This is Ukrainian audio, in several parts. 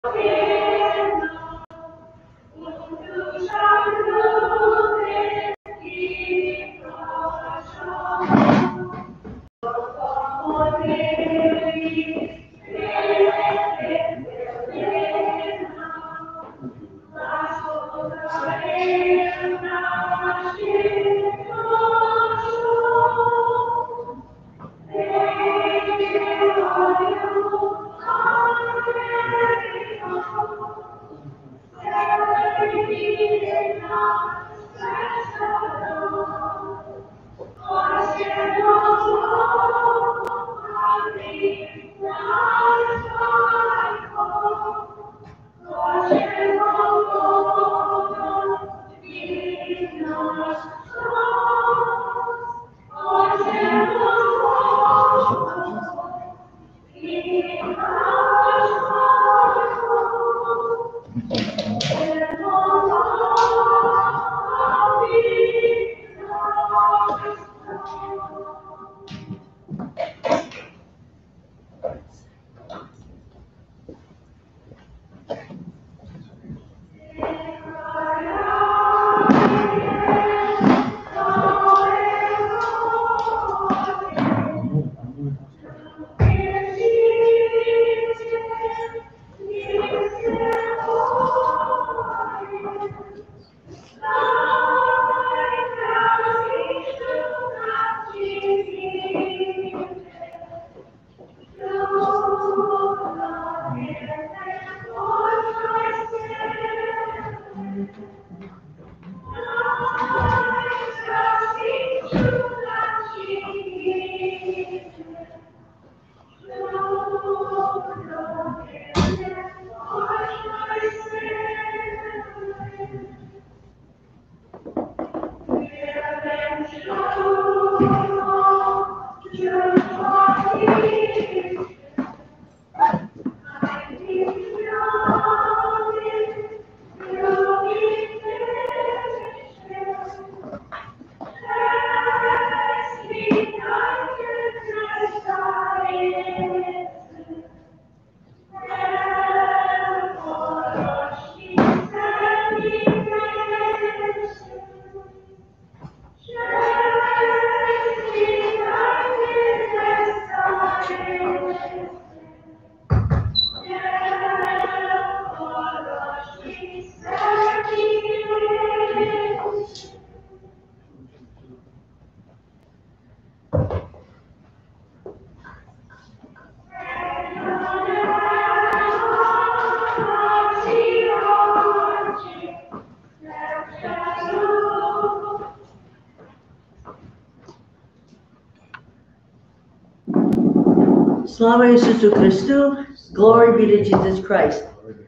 Slava Jesusu Christu, glory be to Jesus Christ.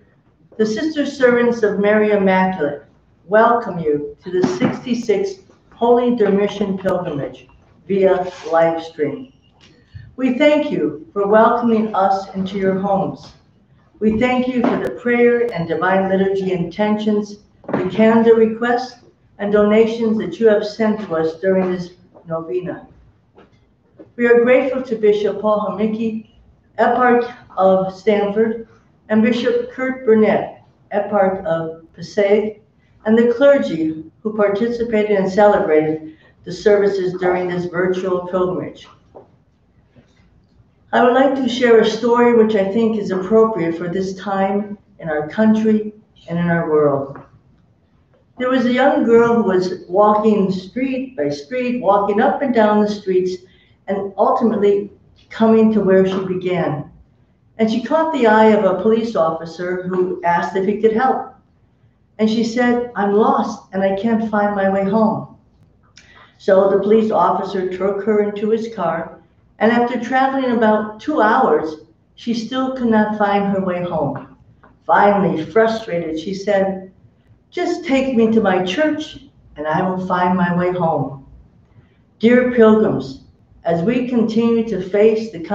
The Sister Servants of Mary Immaculate welcome you to the 66th Holy Dormition Pilgrimage via live stream. We thank you for welcoming us into your homes. We thank you for the prayer and divine liturgy intentions, the calendar requests, and donations that you have sent to us during this novena. We are grateful to Bishop Paul Chomnycky, Eparch of Stamford, and Bishop Kurt Burnett, Eparch of Passaic, and the clergy who participated and celebrated the services during this virtual pilgrimage. I would like to share a story which I think is appropriate for this time in our country and in our world. There was a young girl who was walking street by street, walking up and down the streets, and ultimately coming to where she began. And she caught the eye of a police officer who asked if he could help. And she said, "I'm lost and I can't find my way home." So the police officer took her into his car, and after traveling about 2 hours, she still could not find her way home. Finally, frustrated, she said, "Just take me to my church and I will find my way home." Dear pilgrims, as we continue to face the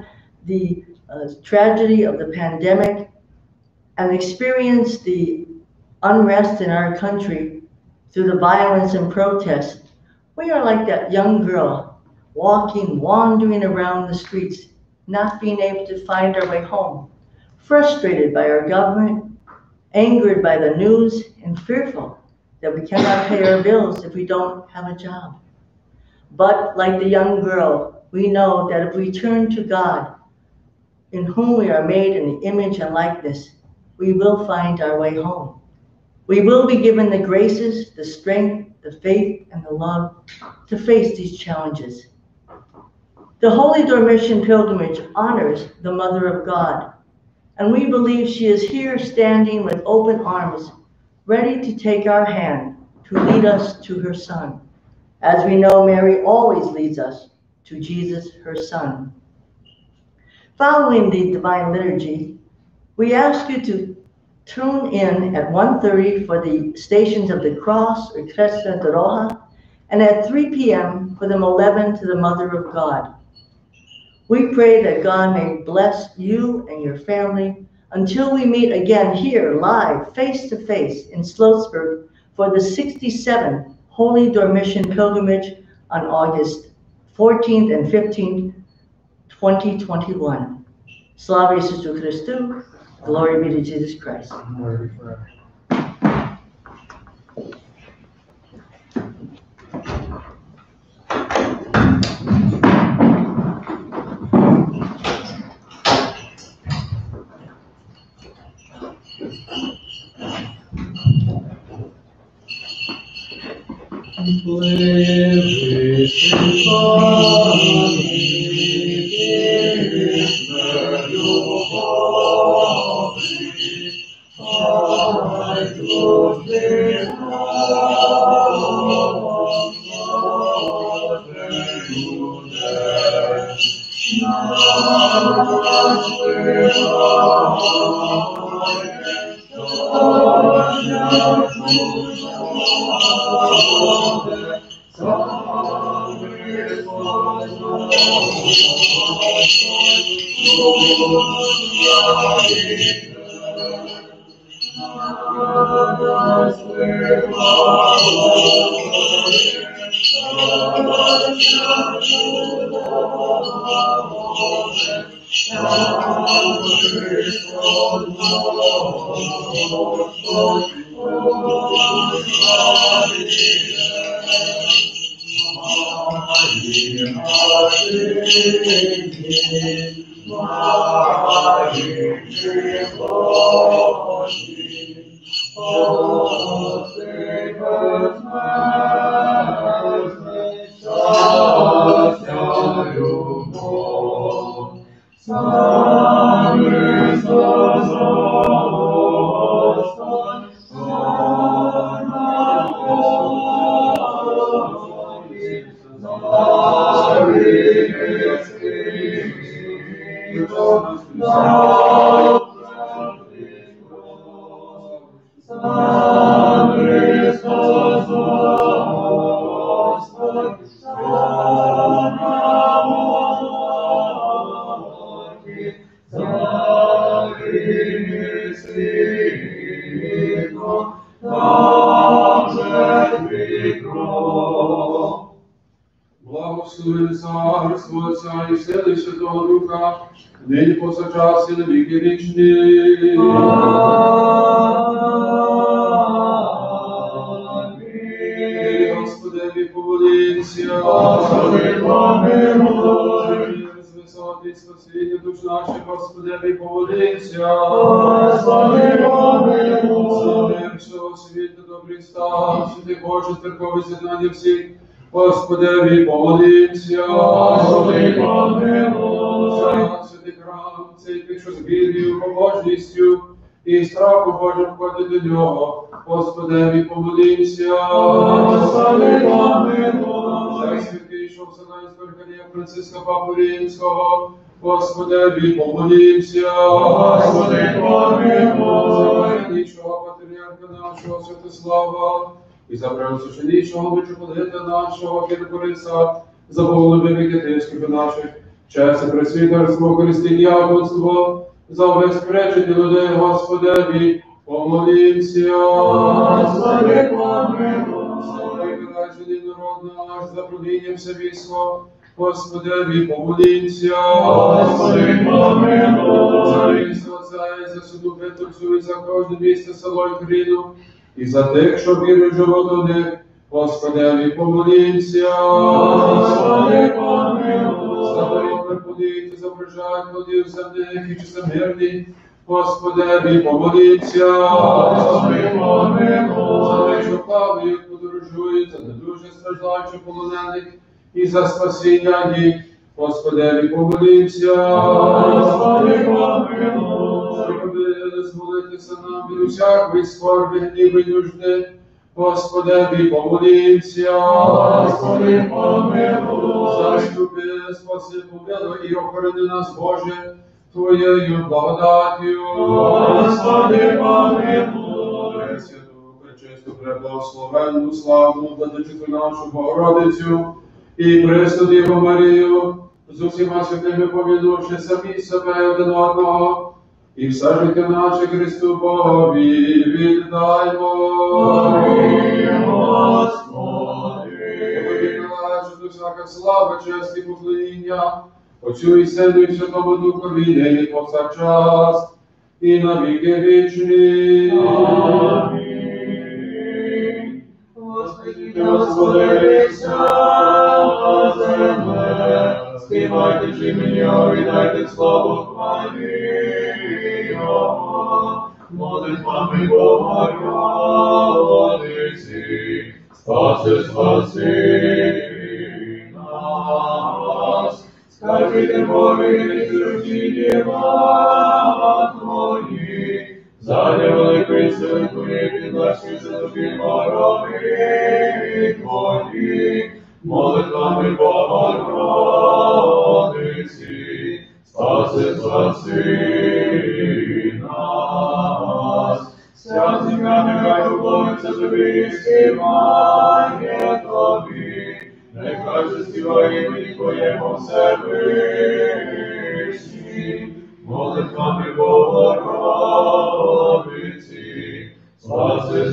tragedy of the pandemic and experience the unrest in our country through the violence and protests, we are like that young girl wandering around the streets, not being able to find our way home, frustrated by our government, angered by the news, and fearful that we cannot pay our bills if we don't have a job. But like the young girl, we know that if we turn to God, in whom we are made in the image and likeness, we will find our way home. We will be given the graces, the strength, the faith, and the love to face these challenges. The Holy Dormition pilgrimage honors the Mother of God, and we believe she is here standing with open arms, ready to take our hand to lead us to her Son. As we know, Mary always leads us to Jesus, her Son. Following the Divine Liturgy, we ask you to tune in at 1:30 for the Stations of the Cross, or Cresta de Roja, and at 3 p.m. for the Moleben to the Mother of God. We pray that God may bless you and your family until we meet again here live, face to face in Sloatsburg for the 67th Holy Dormition Pilgrimage on August 14th and 15th, 2021. Slava Iisus Christu, glory be to Jesus Christ. Glory forever. Благословен Царство Отця і Сили і Святого Духа, нині повсякчас і на віки вічні. Амінь. Господеві помолимся. Господи, помилуй. Звисоти спасіння душ наших, Господеві помолимся. Господи, помилуй. За мир всього світу, добрий стан, святий Боже, церковне з'єднання всіх, Господеві помолимся. Господи, помилуй. За святий храм, цей що з вірою, побожністю і страху Божим входить до нього, Господеві помолимся. Господи, помилуй. За святийшого Вселенського архієрея Франциска Папу Римського, Господеві помолимся. Господи, помилуй. За святийшого патріарха нашого Святослава, і за преосвященнішого митрополита нашого Киркориса, за голови вікетейських наших, чесне пресвітерство, християнство, за безпречення людей, Господеві, помолимся. Господи, помилуй. За вибережений народ наш, за правління все військо, Господеві помолімся. Господи, помилуй. За місце Отця і за суду Петрцю, і за кожне місце, село і країну, і за тих, що вірять живот у них. Господеві помолімся. Господи, помилуй. За дорог приходить, і зображають плодів земних, і чистомирні. Господеві помолімся. Господи, помилуй. За тих, що плавають, подорожують, за недуже страждаючих полонених, і за спасіння їх. Господеві помолімся. Господи, помилуй. Зроби, зволитися нам від усякої скорби, гніви й нужди. Господеві помолімся. Господи, помилуй. Заступи, спаси, помилуй і охорони нас, Боже, Твоєю благодаттю. Господи, помилуй. Пресвяту, пречисту, преблагословенну, славну, владичицю нашу Богородицю і пресну Діву Марію, з усіма святими помінувши самі себе один одного, і все життя наше Христу Богові віддаймо. Тобі належить усяка слава, честь і поклоніння, Отцю і Сину і Святому Духові, нині повсякчас, і на віки вічні. Амінь. Господи, Господися, земле, співайте ж імені Його, віддайте славу хвалі Його. Молитвами Богородиці, спаси нас. Скажите Богові, літургії діла Твої, задля великої сили Твої, підлашуйся тобі морови Твої. Молитвами Богородиці, спаси нас. Вся земля нехай поклониться тобі, співає тобі, нехай же співає імені Твоєму Всевишній. Молитвами Богородиці, спаси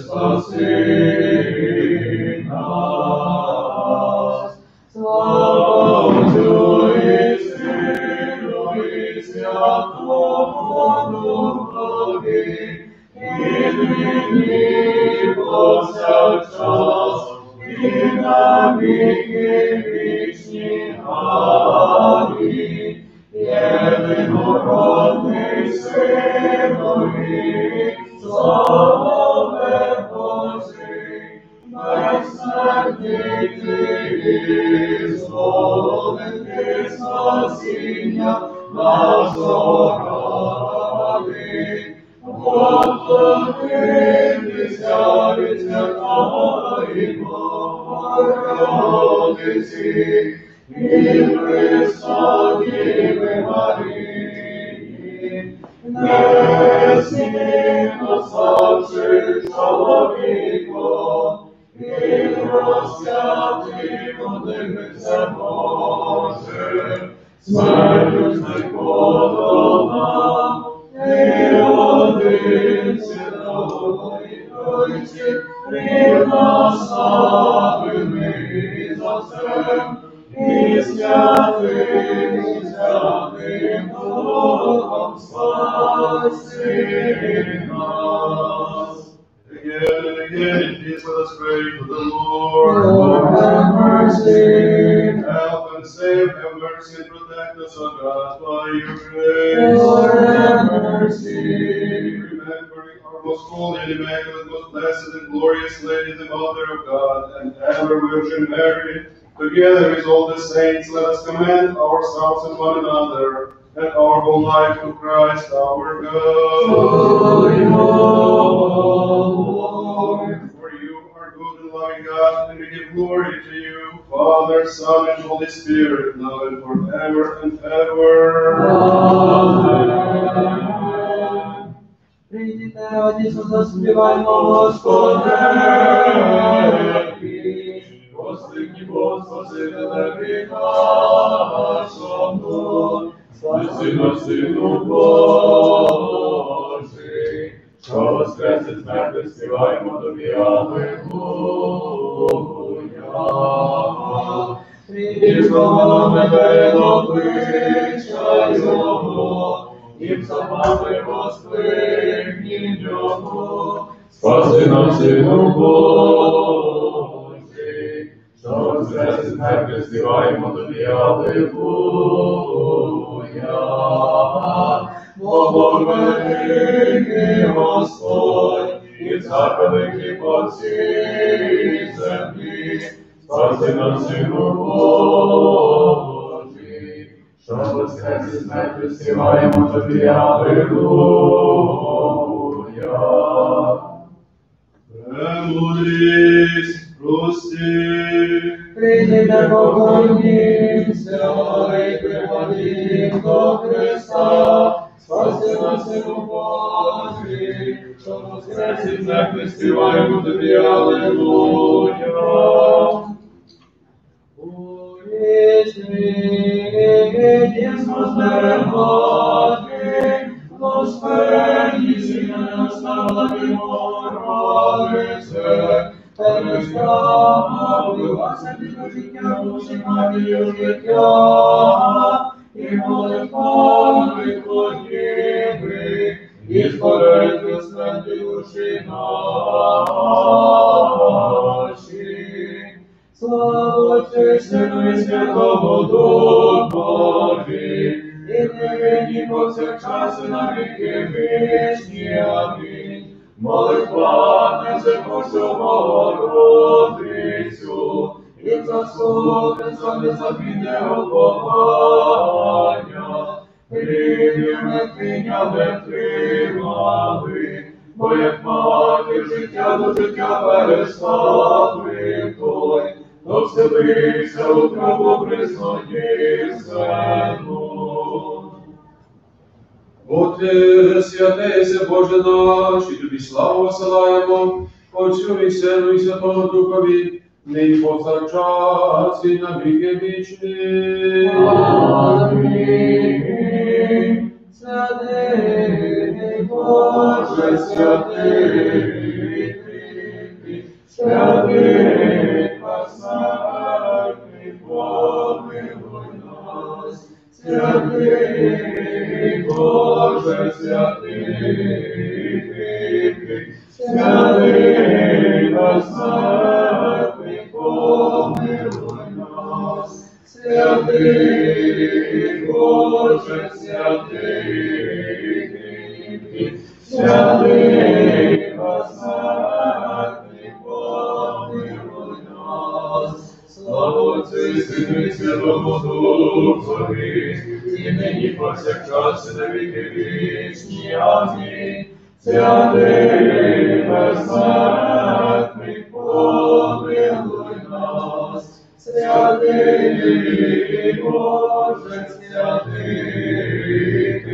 нас. Слава Отцю і Сину і Святому Духові, і нині повсякчас, і на віки вічні. Амінь. Єдинородний Синові, слава Божий, найсмертніший і зловити спасіння нашого ради. Поклонитися від святої Богородиці і Пресвятої Марії, несмірно ставши чоловіком, і розп'ятий молитися Боже, смертю знеподолав, і один святої Тройці, пригнаставлений за всем, і святим Духом спаси нас. Again, peace, let us pray to the Lord. Lord, have mercy. Help and save, have mercy and protect us, O God, by your grace. Lord, have mercy. Remembering our most holy and immaculate, most blessed and glorious Lady, the Mother of God, and ever Virgin Mary, together with all the saints, let us commend ourselves and one another, and our whole life to Christ our God. Holy, Lord. For you are good and loving God, and we give glory to you, Father, Son, and Holy Spirit, now and forever and ever. Amen. Прийдіть, радісно заспіваймо Господеві, Господи, Спасителеві нашому, спаси нас, Сину Божий, що воскрес із мертвих, співаємо тобі, Алілуя. і слава тебе до обличчя Його, і псалмами воскликнім Його. Спаси нас, Сину Божий, що воскрес із мертвих, співаємо тобі, Алілуя. Бог великий Господь, і цар великий по всій землі. Спаси нас, Сину Божий, що воскрес із мертвих, співаємо тобі, Алілуя. Премудрість, прости. Прийдете, поклонімся, і припадім до Христа. Спаси нас, Сину Божий, що воскрес із мертвих, співаємо тобі, Алілуя. Єсно зберегати, Господи, Сина, славимо Родице, перестав, вивасити до життя, душі Марію життя, і молитвами Твоїми, і зберегти святі душі наші. Слава Отцю, Сину і Святому Духові, і нині повсякчас і на віки вічні. Амінь. Молитва неземущу Богородицю, і заступниця незамінне уповання, прийняме не тримали, бо як матір життя до життя переставив той, то вселився у траву присноїсену. Бо Ти святийся, Боже наш, і тобі славу посилаємо, Отцю і Сину і Святому Духові, нині повсякчас і на віки вічні. Амінь. Святий Боже, святий, святий, посмертний, помилуй нас. Святий Боже, святий, святий, посмертний, помилуй нас. Святий Боже, святий, святий, посмертний, помилуй нас. Слава Отцю і Сину і Святому Духові, і нині повсякчас і на віки вічні. Амінь. Святий, безсмертний, помилуй нас. Святий Боже, святий,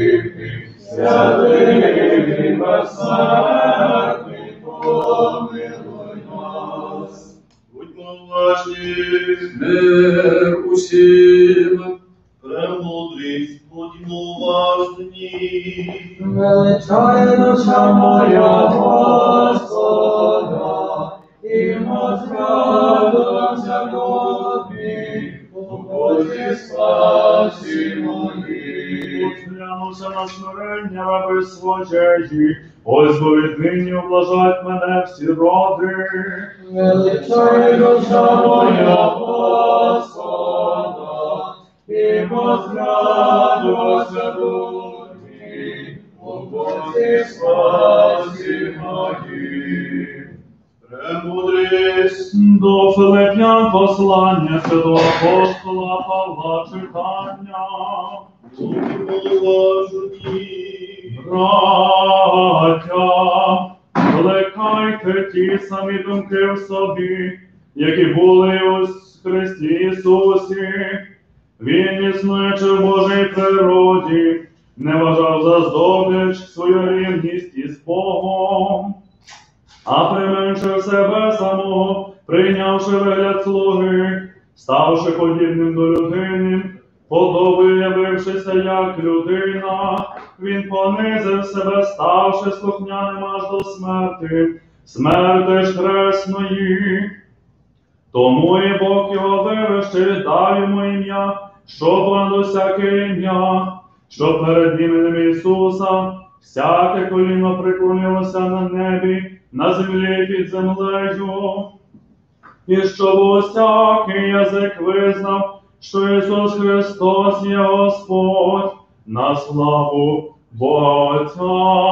святий, безсмертний, помилуй нас. Будьмо уважні, мир усім. Премудрість, будьмо уважні. Величає душа моя Господа, і возрадуйся Тобі, у Божій спасі моїй. Глянувся на смирення раби своєї, ось бо віднині облажать мене всі роди. Величає душа моя Господа, і возрадуйся Тобі, у Божій спасі моїй. Премудрість, До Филип'ян послання святого апостола Павла читання. будьмо уважні. Браття, плекайте ті самі думки в собі, які були у Христі Ісусі. Він, існуючи в Божій природі, не вважав за здобич свою рівність із Богом, а применшив себе самого, прийнявши вигляд слуги, ставши подібним до людини, подобою явившися як людина, він понизив себе, ставши слухняним аж до смерти, смерти ж хресної. Тому і Бог його вивищив, дав йому ім'я, що понад усяке ім'я, що перед іменем Ісуса всяке коліно преклонилося на небі, на землі під землею. І щоб усякий язик визнав, що Ісус Христос є Господь, на славу Бога Отця.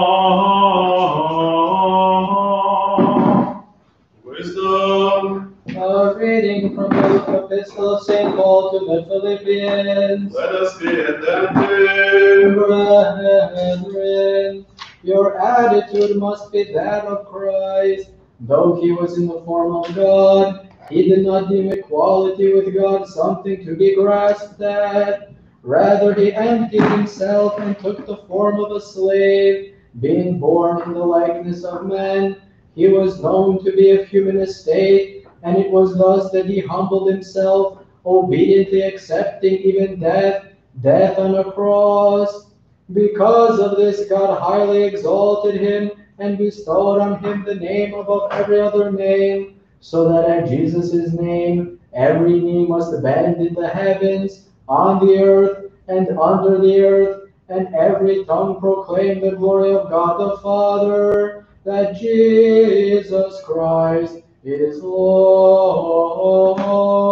Wisdom. A reading from the Epistle of St. Paul to the Philippians. Let us be attentive. Brethren, your attitude must be that of Christ. Though he was in the form of God, he did not deem equality with God something to be grasped at. Rather, he emptied himself and took the form of a slave. Being born in the likeness of man, he was known to be of human estate, and it was thus that he humbled himself, obediently accepting even death on a cross. Because of this, God highly exalted him and bestowed on him the name above every other name, so that at Jesus' name every knee must bend in the heavens, on the earth, and under the earth, and every tongue proclaim the glory of God the Father, that Jesus Christ is Lord.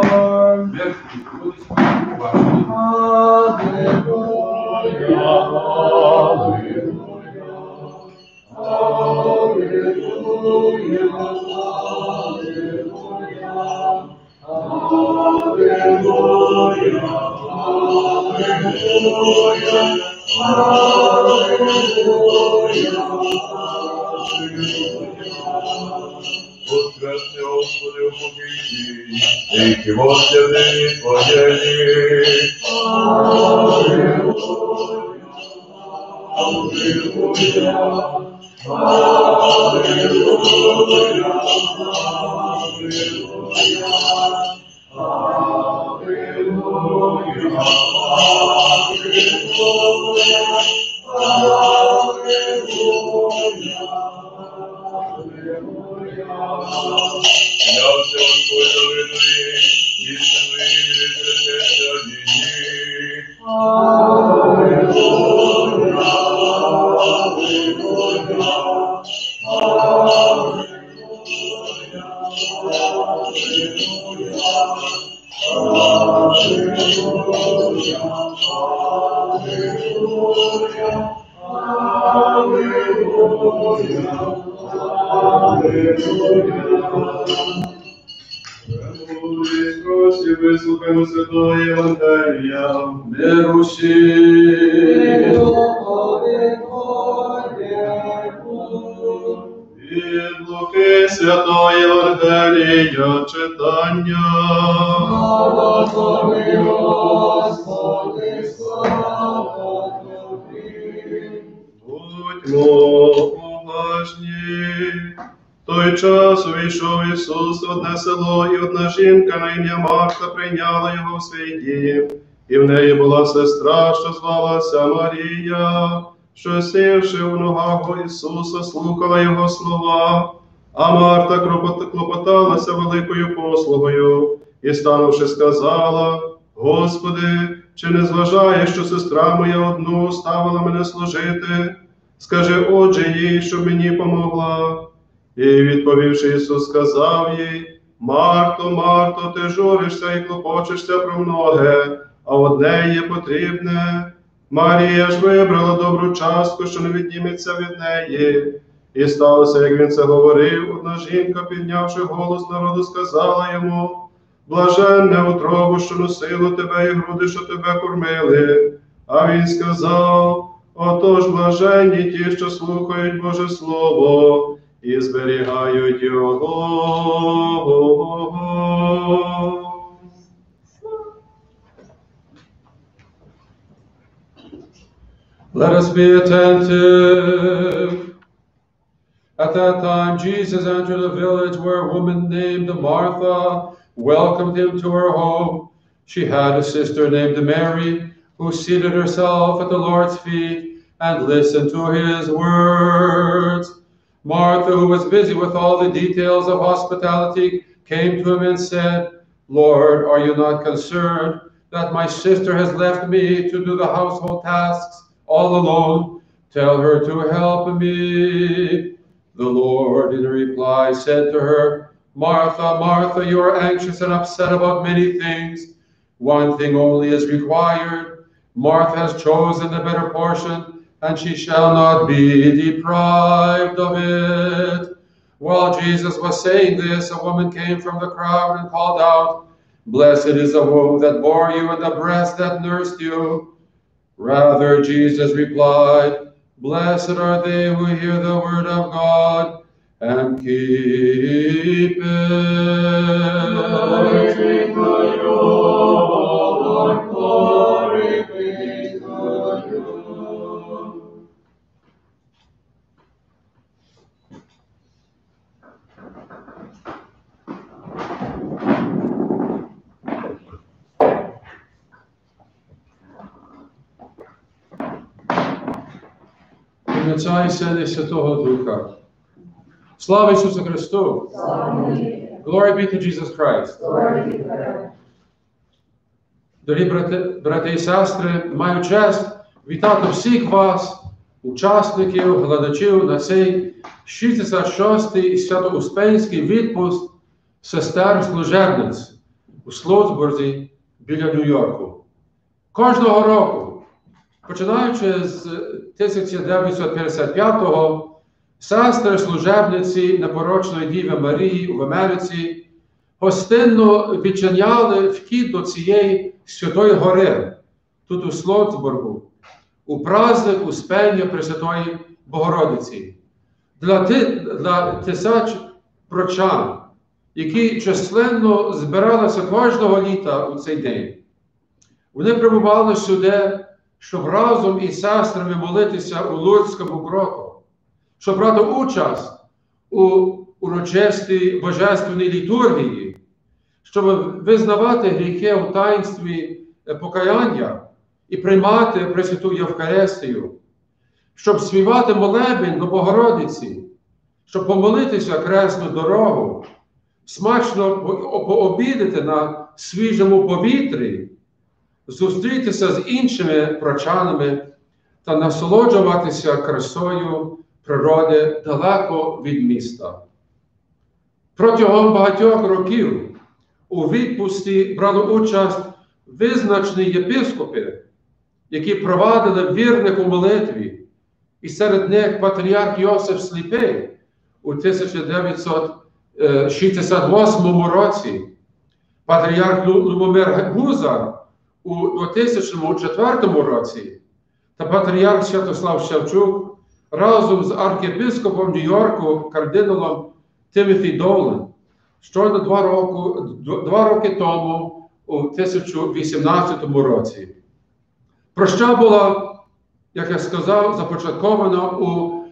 Воскресне, Господи, у покійні, і воскресні Твоєї. Явся Господь Давидові, істинно і відречеться її. Просі, вислухаймо Святого Євангелія, миру всім. Від Луки Святого Євангелія читання. Слава Тобі, Господи, слава Тобі. Будьмо уважні. В той час увійшов Ісус в одне село, і одна жінка на ім'я Марта прийняла його в свій дім. І в неї була сестра, що звалася Марія, що, сівши у ногах у Ісуса, слухала його слова. А Марта клопоталася великою послугою, і, станувши, сказала: Господи, чи не зважаєш, що сестра моя одну ставила мене служити? Скажи, отже, їй, щоб мені помогла. І, відповівши, Ісус сказав їй: Марто, Марто, ти журишся і клопочешся про многе, а одне є потрібне. Марія ж вибрала добру частку, що не відніметься від неї. І сталося, як він це говорив, одна жінка, піднявши голос народу, сказала йому: Блаженне утробу, що носило тебе, і груди, що тебе кормили. А він сказав: Отож блаженні ті, що слухають Боже Слово і зберігають його. Let us be attentive. At that time, Jesus entered a village where a woman named Martha welcomed him to her home. She had a sister named Mary, who seated herself at the Lord's feet and listened to his words. Martha, who was busy with all the details of hospitality, came to him and said, Lord, are you not concerned that my sister has left me to do the household tasks all alone? Tell her to help me. The Lord, in reply, said to her, Martha, Martha, you are anxious and upset about many things. One thing only is required. Martha has chosen the better portion, and she shall not be deprived of it. While Jesus was saying this, a woman came from the crowd and called out, Blessed is the womb that bore you and the breast that nursed you. Rather, Jesus replied, Blessed are they who hear the word of God and keep it. Glory be to you, O Lord, glory be to you. Отця і Сина і Святого Духа. Слава Ісусу Христу! Glory be to Jesus Christ! Дорогі брати і сестри, маю честь вітати всіх вас, учасників, глядачів на цей 66-й свято-успенський відпуск сестер-служебниць у Слоатсбурзі біля Нью-Йорку. Кожного року, починаючи з 1955-го, сестри-служебниці Непорочної Діви Марії в Америці гостинно відчиняли вхід до цієї Святої Гори, тут у Слоатсбургу, у праздник Успення Пресвятої Богородиці. Для тисяч прочан, які численно збиралися кожного літа у цей день. Вони прибували сюди, щоб разом із сестрами молитися у Лурдському гроту, щоб брати участь у урочистій божественній літургії, щоб визнавати гріхи у таїнстві покаяння і приймати Пресвяту Євхаристію, щоб співати молебень до Богородиці, щоб помолитися кресну дорогу, смачно пообідати на свіжому повітрі, зустрітися з іншими прочанами та насолоджуватися красою природи далеко від міста. Протягом багатьох років у відпусті брали участь визначені єпископи, які провадили вірних у молитві, і серед них патріарх Йосиф Сліпий у 1968 році, патріарх Любомир Гузар у 2004 році та патріарх Святослав Шевчук разом з архієпископом Нью-Йорку кардиналом Тимоті Доулен щойно 2 роки тому у 2018 році. Проща була, як я сказав, започаткована у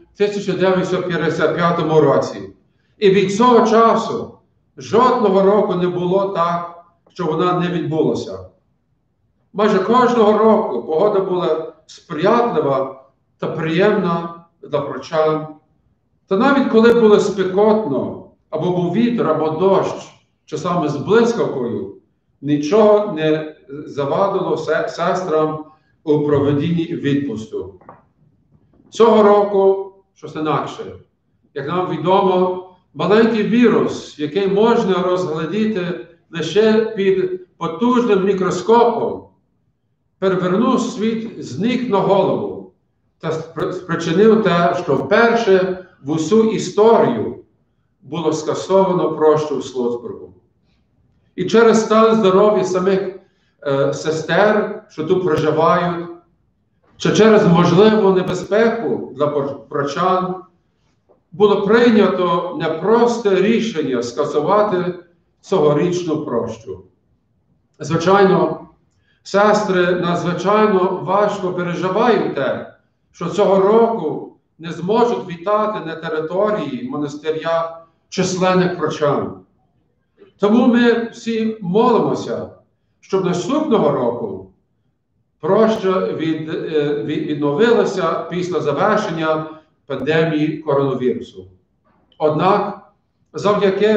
1955 році. І від цього часу жодного року не було так, що вона не відбулася. Майже кожного року погода була сприятлива та приємна для прочан. Та навіть коли було спекотно, або був вітер, або дощ, часами з блискавкою, нічого не завадило сестрам у проведенні відпусту. Цього року щось інакше. Як нам відомо, маленький вірус, який можна розглядіти лише під потужним мікроскопом, перевернув світ з ніг на голову та спричинив те, що вперше в усю історію було скасовано прощу в Слоатсбургу. І через стан здоров'я самих сестер, що тут проживають, чи через можливу небезпеку для прочан, було прийнято непросте рішення скасувати цьогорічну прощу. Звичайно, сестри надзвичайно важко переживають те, що цього року не зможуть вітати на території монастиря численних прочан. Тому ми всі молимося, щоб наступного року проща відновилася після завершення пандемії коронавірусу. Однак, завдяки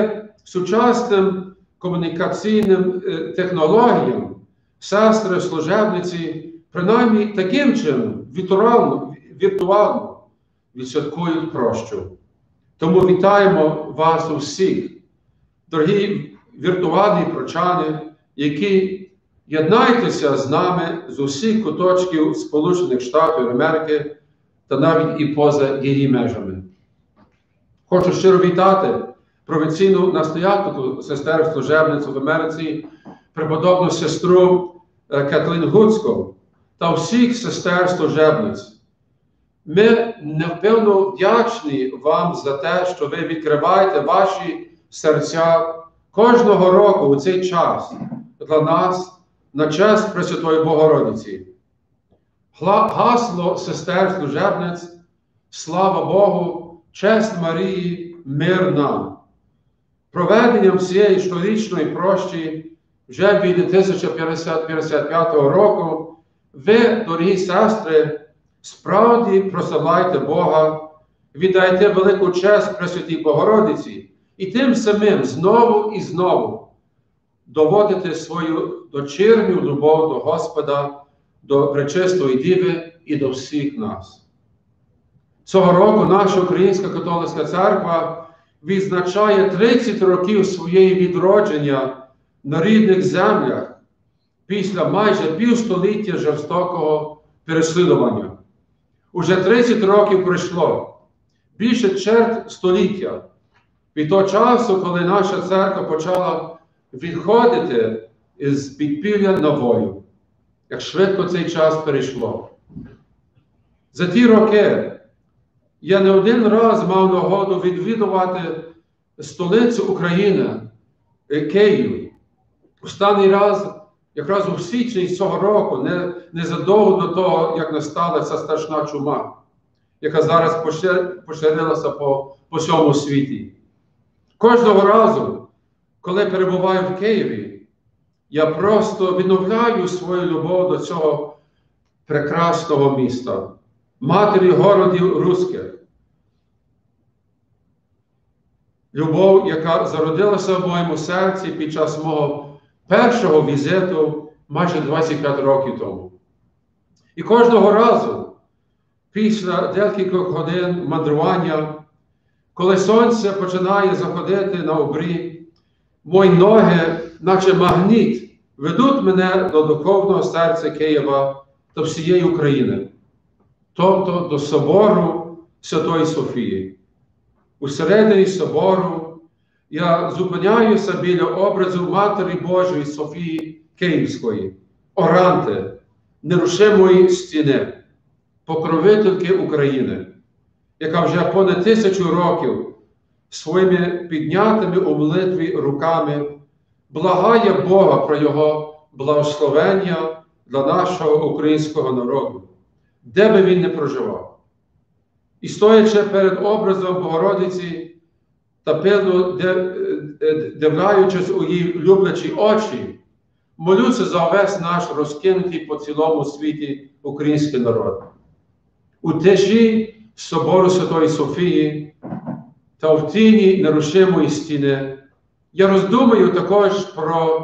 сучасним комунікаційним технологіям сестри, служебниці, принаймні таким чином, віртуально відсвяткують прощу. Тому вітаємо вас усіх, дорогі віртуальні прочани, які єднайтеся з нами з усіх куточків Сполучених Штатів Америки та навіть і поза її межами. Хочу щиро вітати провінційну настоятельку сестер-служебницю в Америці, преподобну сестру Катлін Гуцьку та всіх сестер-служебниць. Ми непевно вдячні вам за те, що ви відкриваєте ваші серця кожного року у цей час для нас на честь Пресвятої Богородиці. Гасло сестер-служебниць «Слава Богу, честь Марії, мир нам». Проведенням цієї щорічної прощі вже від 1955 року ви, дорогі сестри, справді прославляйте Бога, віддайте велику честь Пресвятій Богородиці і тим самим знову і знову доводите свою дочірню любов до Господа, до Пречистої Діви і до всіх нас. Цього року наша Українська католицька церква відзначає 30 років своєї відродження на рідних землях після майже півстоліття жорстокого переслідування. Уже 30 років пройшло, більше чверть століття, від того часу, коли наша церква почала відходити із підпілля на волю. Як швидко цей час перейшло. За ті роки я не один раз мав нагоду відвідувати столицю України, Київ. Останній раз, якраз у січні цього року, незадовго до того, як настала ця страшна чума, яка зараз поширилася по всьому світі. Кожного разу, коли перебуваю в Києві, я просто відновляю свою любов до цього прекрасного міста, матері городів руських. Любов, яка зародилася в моєму серці під час мого першого візиту майже 25 років тому. І кожного разу, після декількох годин мандрування, коли сонце починає заходити на обрій, мої ноги, наче магніт, ведуть мене до духовного серця Києва та всієї України, тобто до собору Святої Софії. Усередині собору я зупиняюся біля образу Матері Божої Софії Київської, оранти, нерушимої стіни, покровительки України, яка вже понад 1000 років своїми піднятими у молитві руками благає Бога про Його благословення для нашого українського народу, де би він не проживав. І стоячи перед образом Богородиці та пильно дивляючись у її люблячі очі, молюся за весь наш розкинутий по цілому світі український народ. У тиші собору Святої Софії та в тіні нерушимої стіни я роздумую також про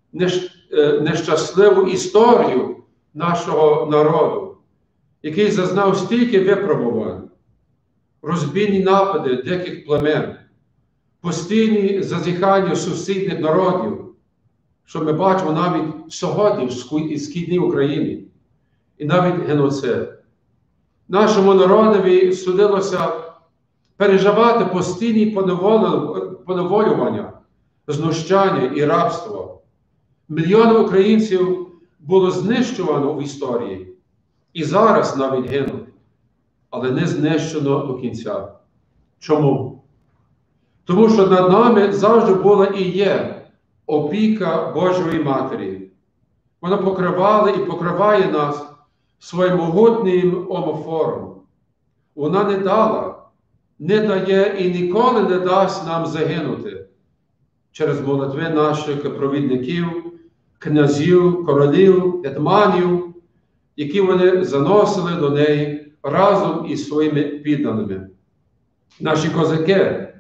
нещасливу історію нашого народу, який зазнав стільки випробувань, розбійні напади диких племен, постійні зазіхання сусідніх народів, що ми бачимо навіть сьогодні в східній Україні, і навіть геноцид. Нашому народові судилося переживати постійні поневолювання, знущання і рабство. Мільйони українців було знищено в історії, і зараз навіть гинуть, але не знищено до кінця. Чому? Тому що над нами завжди була і є опіка Божої Матері. Вона покривала і покриває нас своїм могутнім омофором. Вона не дала, не дає і ніколи не дасть нам загинути через молитви наших провідників, князів, королів, гетьманів, які вони заносили до неї разом із своїми підданими. Наші козаки,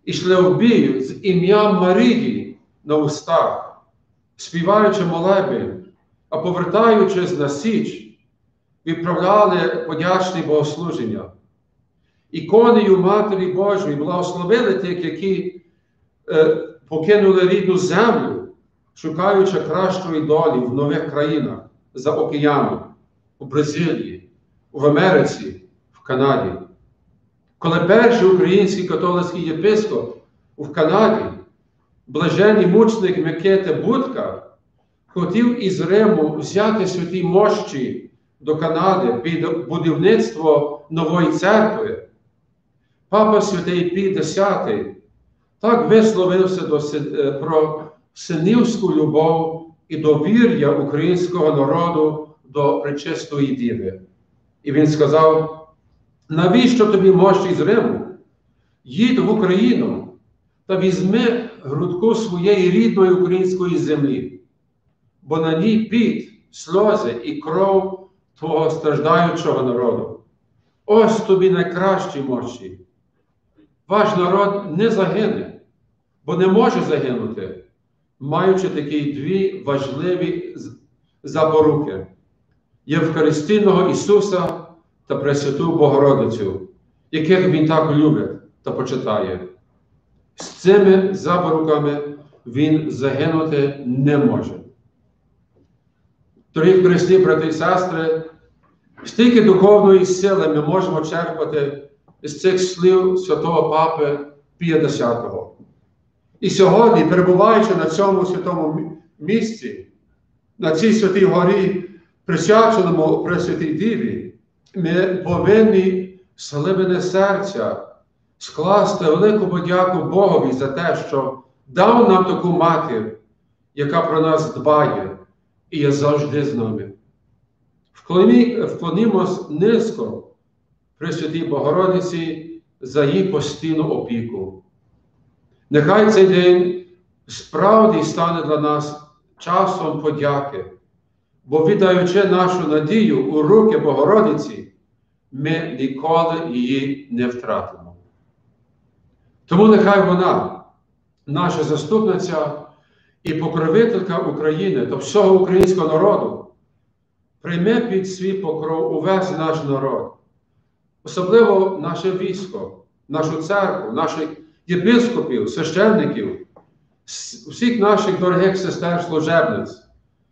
ішли в бій з ім'ям Марії на устах, співаючи молебень, а повертаючись на Січ, відправляли подячні богослуження. Іконою Матері Божої благословили тих, які покинули рідну землю, шукаючи кращої долі в нових країнах за океаном, у Бразилії, в Америці, в Канаді. Коли перший український католицький єпископ в Канаді, блаженний мученик Микита Будка, хотів із Риму взяти святі мощі до Канади під будівництво нової церкви, Папа Святий Пій X так висловився про синівську любов і довір'я українського народу до Пречистої Діви. І він сказав: навіщо тобі мощі з Риму? Їдь в Україну та візьми грудку своєї рідної української землі, бо на ній піт, сльози і кров твого страждаючого народу. Ось тобі найкращі мощі. Ваш народ не загине, бо не може загинути, маючи такі дві важливі запоруки – Євхаристійного Ісуса та Пресвяту Богородицю, яких Він так любить та почитає. З цими запоруками Він загинути не може. Дорогі в Христі, брати і сестри, стільки духовної сили ми можемо черпати з цих слів святого Папи Пія X. І сьогодні, перебуваючи на цьому святому місці, на цій святій горі, присвяченому Пресвятій Діві, ми повинні з глибини серця скласти велику подяку Богові за те, що дав нам таку матір, яка про нас дбає і є завжди з нами. Вклонімось низько Пресвятій Богородиці за її постійну опіку. Нехай цей день справді стане для нас часом подяки, бо віддаючи нашу надію у руки Богородиці, ми ніколи її не втратимо. Тому нехай вона, наша заступниця і покровителька України та всього українського народу, прийме під свій покров увесь наш народ, особливо наше військо, нашу церкву, наших єпископів, священників, всіх наших дорогих сестер-служебниць,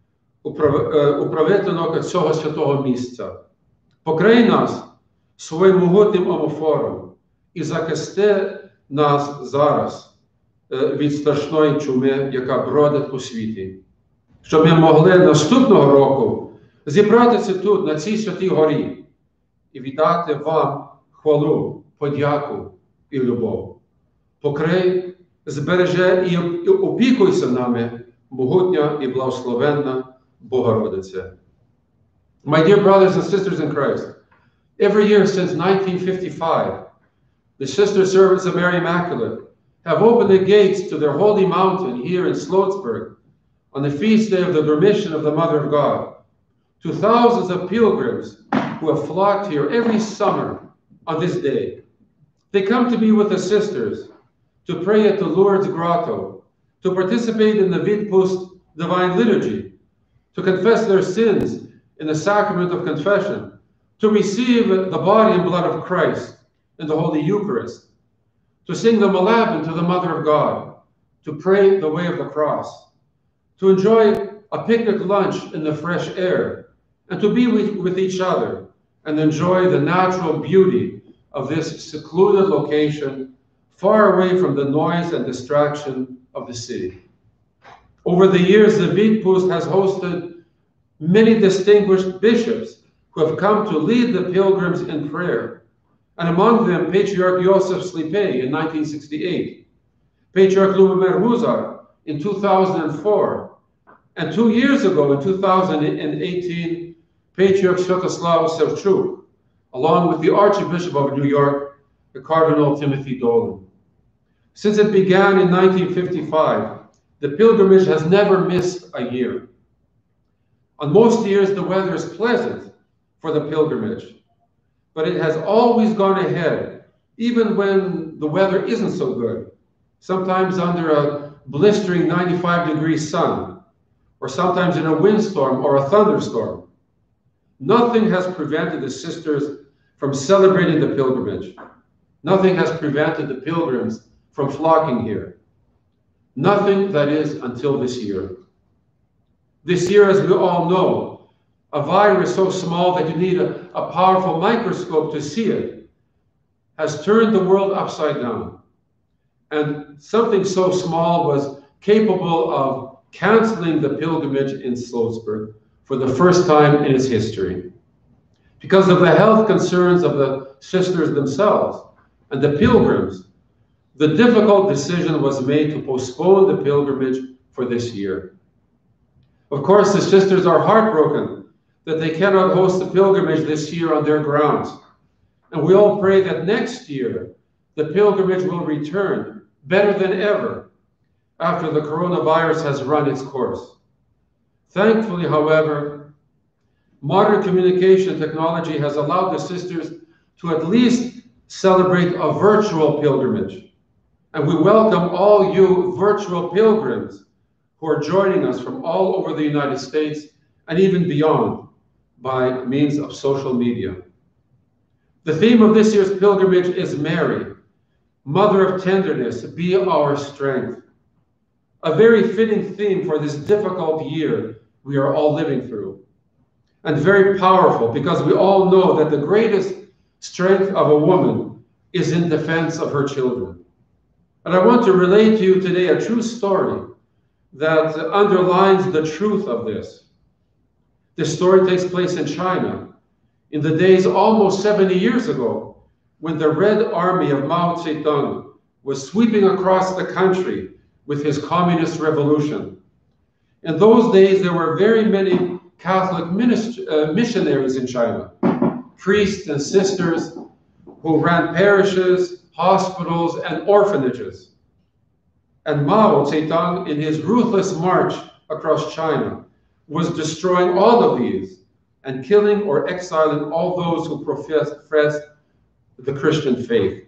управителок цього святого місця. Покрий нас своїм могутнім омофором і захисти нас зараз від страшної чуми, яка бродить по світі. Щоб ми могли наступного року зібратися тут, на цій святій горі, і віддати вам хвалу, подяку і любов. Покрий, збереже і опікуйся нами, могутня і благословенна Богородиця. My dear brothers and sisters in Christ, every year since 1955, the sister servants of Mary Immaculate have opened the gates to their holy mountain here in Sloatsburg on the feast day of the Dormition of the Mother of God, to thousands of pilgrims who have flocked here every summer on this day. They come to be with the sisters, to pray at the Lourdes Grotto, to participate in the Vidpust Divine Liturgy, to confess their sins in the sacrament of confession, to receive the body and blood of Christ in the Holy Eucharist, to sing the Malabin to the Mother of God, to pray the way of the cross, to enjoy a picnic lunch in the fresh air, and to be with each other and enjoy the natural beauty of this secluded location, far away from the noise and distraction of the city. Over the years, the Vidpust has hosted many distinguished bishops who have come to lead the pilgrims in prayer, and among them Patriarch Joseph Slipe in 1968, Patriarch Lubomir Huzar in 2004, and 2 years ago in 2018, Patriarch Sviatoslav Sevchuk, along with the Archbishop of New York, the Cardinal Timothy Dolan. Since it began in 1955, the pilgrimage has never missed a year. On most years, the weather is pleasant for the pilgrimage, but it has always gone ahead, even when the weather isn't so good, sometimes under a blistering 95-degree sun, or sometimes in a windstorm or a thunderstorm. Nothing has prevented the sisters from celebrating the pilgrimage. Nothing has prevented the pilgrims from flocking here. Nothing, that is, until this year. This year, as we all know, a virus so small that you need a powerful microscope to see it has turned the world upside down. And something so small was capable of canceling the pilgrimage in Sloatsburg for the first time in its history. Because of the health concerns of the sisters themselves and the pilgrims, the difficult decision was made to postpone the pilgrimage for this year. Of course, the sisters are heartbroken that they cannot host the pilgrimage this year on their grounds. And we all pray that next year the pilgrimage will return better than ever after the coronavirus has run its course. Thankfully, however, modern communication technology has allowed the sisters to at least celebrate a virtual pilgrimage. And we welcome all you virtual pilgrims who are joining us from all over the United States and even beyond by means of social media. The theme of this year's pilgrimage is Mary, Mother of Tenderness, be our strength. A very fitting theme for this difficult year we are all living through. And very powerful, because we all know that the greatest strength of a woman is in defense of her children. And I want to relate to you today a true story that underlines the truth of this. This story takes place in China in the days almost 70 years ago, when the Red Army of Mao Zedong was sweeping across the country with his communist revolution. In those days, there were very many Catholic missionaries in China, priests and sisters who ran parishes, hospitals, and orphanages. And Mao Zedong, in his ruthless march across China, was destroying all of these and killing or exiling all those who professed the Christian faith.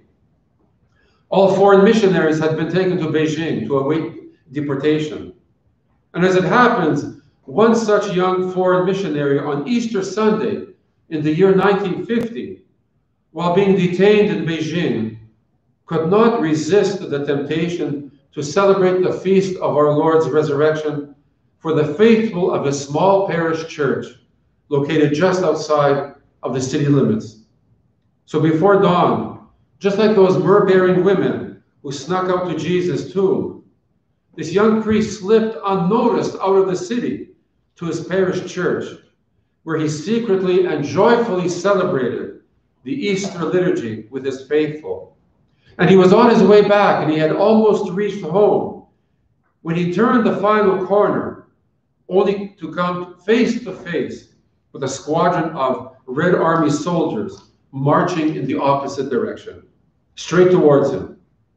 All foreign missionaries had been taken to Beijing to await deportation. And as it happens, one such young foreign missionary on Easter Sunday in the year 1950, while being detained in Beijing, could not resist the temptation to celebrate the feast of our Lord's resurrection for the faithful of a small parish church located just outside of the city limits. So before dawn, just like those myrrh-bearing women who snuck out to Jesus' tomb, this young priest slipped unnoticed out of the city to his parish church, where he secretly and joyfully celebrated the Easter liturgy with his faithful. And he was on his way back, and he had almost reached home when he turned the final corner, only to come face to face with a squadron of Red Army soldiers marching in the opposite direction, straight towards him.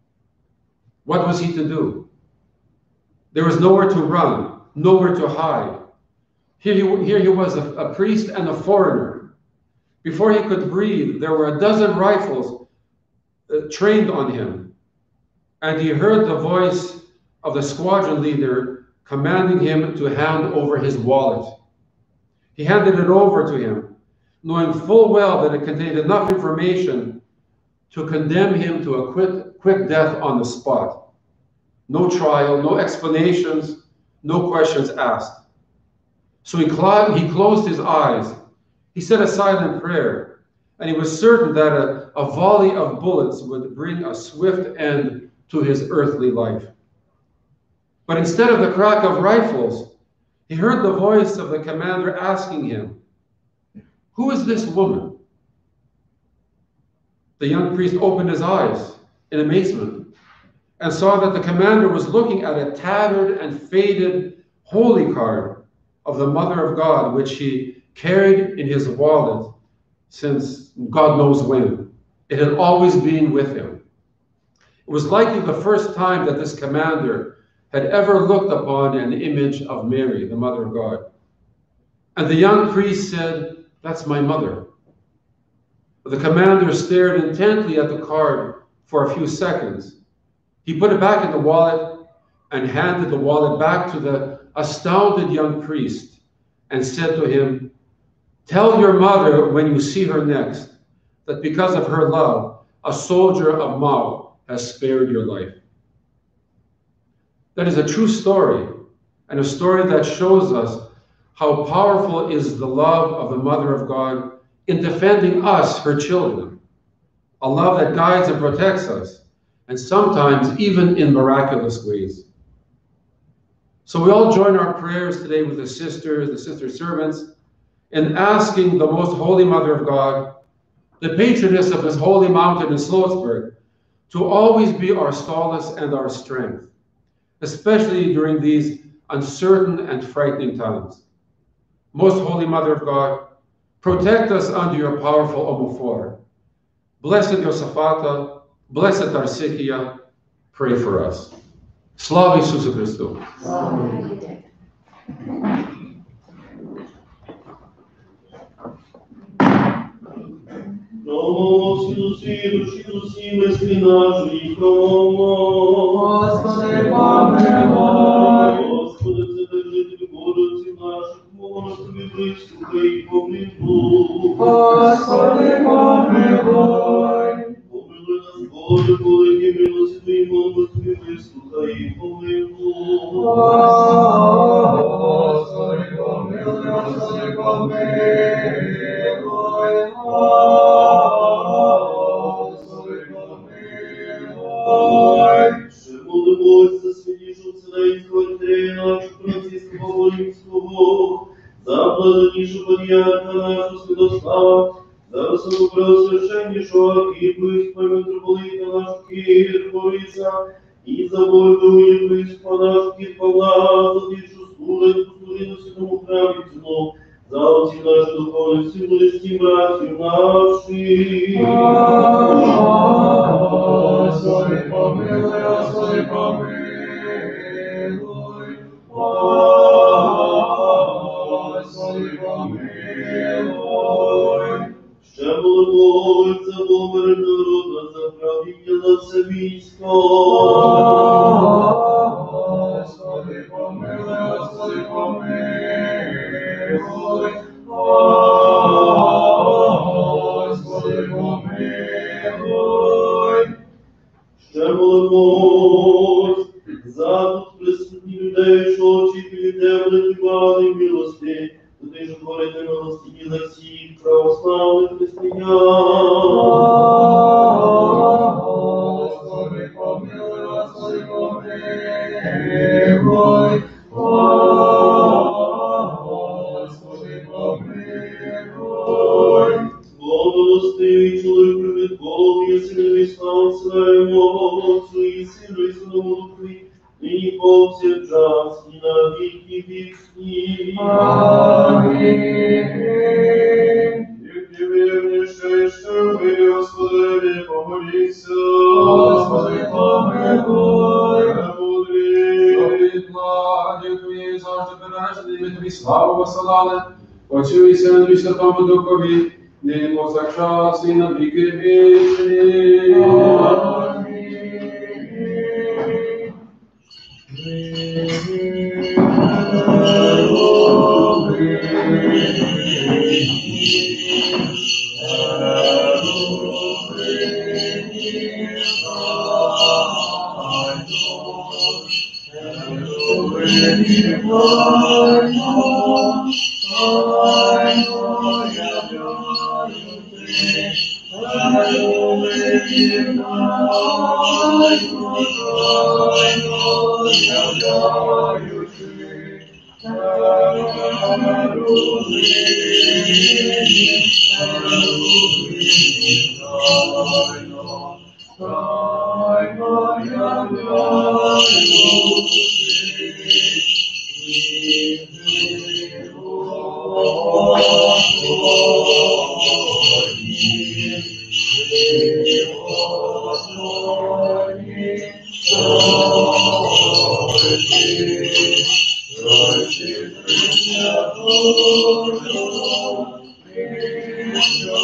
What was he to do? There was nowhere to run, nowhere to hide. Here he was, a priest and a foreigner. Before he could breathe, there were a dozen rifles trained on him. And he heard the voice of the squadron leader commanding him to hand over his wallet. He handed it over to him, knowing full well that it contained enough information to condemn him to a quick death on the spot. No trial, no explanations, no questions asked. So he closed his eyes. He said a silent prayer, and he was certain that a volley of bullets would bring a swift end to his earthly life. But instead of the crack of rifles, he heard the voice of the commander asking him, "Who is this woman?" The young priest opened his eyes in amazement and saw that the commander was looking at a tattered and faded holy card of the Mother of God, which he carried in his wallet since God knows when. It had always been with him. It was likely the first time that this commander had ever looked upon an image of Mary, the Mother of God. And the young priest said, "That's my mother." The commander stared intently at the card for a few seconds, He put it back in the wallet and handed the wallet back to the astounded young priest and said to him, "Tell your mother when you see her next that because of her love, a soldier of Mao has spared your life." That is a true story, and a story that shows us how powerful is the love of the Mother of God in defending us, her children. A love that guides and protects us, and sometimes even in miraculous ways. So we all join our prayers today with the sister servants, in asking the Most Holy Mother of God, the patroness of this holy mountain in Sloatsburg, to always be our solace and our strength, especially during these uncertain and frightening times. Most Holy Mother of God, protect us under your powerful omophore. Blessed Josafata, blessed Arsikia, pray for us. Slava Isusu Christu. Господи, помилуй. Господи, задержи тобі городців наших, молимо тобі, вислухай і помилуй. Господи, помилуй. Помилуй нас, Боже, великі милості твої, молимо тобі, вислухай і помилуй. Господи, помилуй, Господи, помилуй. Господи, помилуй. Ще молимось за святішого Вселенського архієрея нашого Франциска Волинського, за блаженнішого патріарха нашого Святослава, за високопреосвященнішого архієпископа митрополита нашого Кир Бориса, і за Божого єпископа нашого Кир Павла, за тишу служить святому храмі цьому, за отців наших духовних всіх близьких братів наших. Господи, помилуй, Господи, помилуй. Господи, помилуй. Ще молимось за помир народу, за правління за все військо. Господи, помилуй, Господи, помилуй. Господи, помилуй. Ще молимось за тут присутні людей, що очікують тебе, тривали милости, туди ж творити милостині за всіх православних християн. Господи, помилуй, Господи, помилуй. Господи, помилуй. Богомилостивий чоловік привід Богу, і синові славу своєму Отцу і Сину і Святому Духові, нині повсякчас і на віки вічні. Амінь. Які вірніше, що ви, Господи, помоліться. Господи, помилуй. Премудрий, що від владі Твоєї завжди бережний, ми Тобі славу посилали, Отцю і Сину і Святому Духові, нині повсякчас і на віки вічні. Амінь.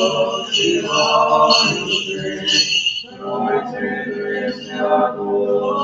Святую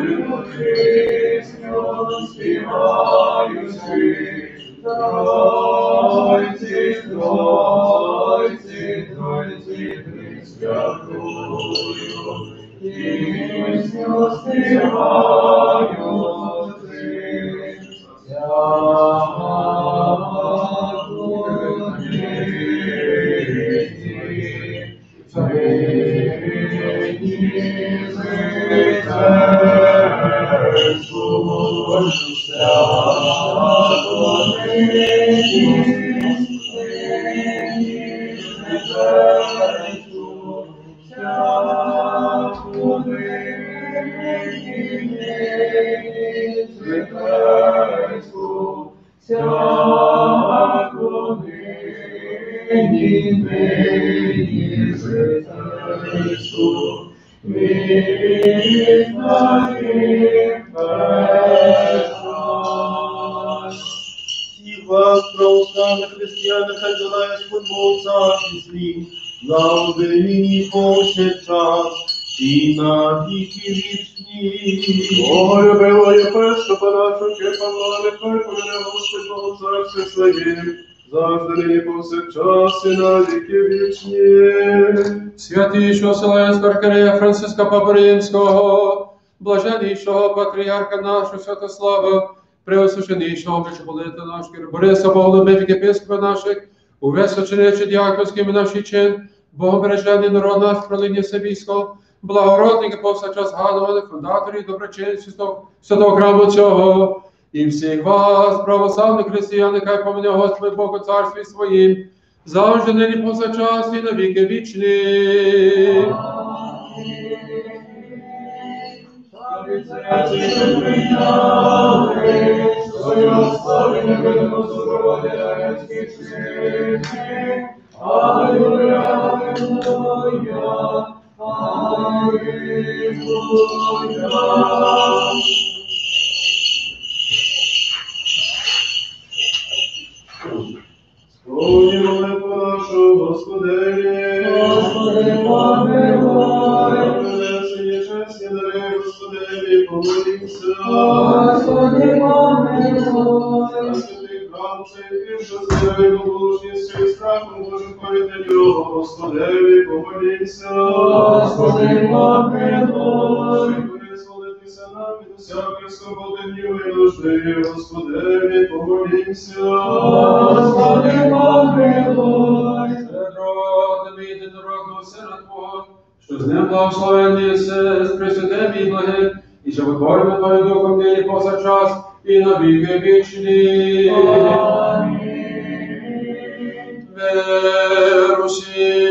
Всіх вас, православних християн, нехай долає Господь Бог царстві свій, завжди нині повсякчас і на віки вічні. Любила єпископа нашу Павла, нехай помине Господь Бог царстві своїм, завжди нині повсякчас і на віки вічні. Святійшого Вселенського архієрея Франциска Папи Римського, блаженнішого патріарха нашого Святослава, преосвященнішого митрополита нашого Бориса, Боголюбивих єпископа наших, увесь очеречі діаконський наші чин, богобережений народ наш, пролиння Савійського, благородники повсякчас згадуваних фундаторів, доброчинців святого храму цього, і всіх вас, православних християн, нехай помине Господь Бог у царстві своїм, завжди нині повсякчас і на віки вічні. Сповні молитву нашу, Господи, принесені чесні дари, Господи, помолімся. За святий храм цей, що здивив послушністю і страхом Божим повідати його, Господи, помолімся. Визволитися нам від усякої скорботи, гніву і нужди, Господи, помолімся. Тобі єдинородного Сина Твого, що з ним благословенний з Пресвятим і благим, і що витворимо Твоїм Духом нині повсякчас і на віки вічні. Верусі.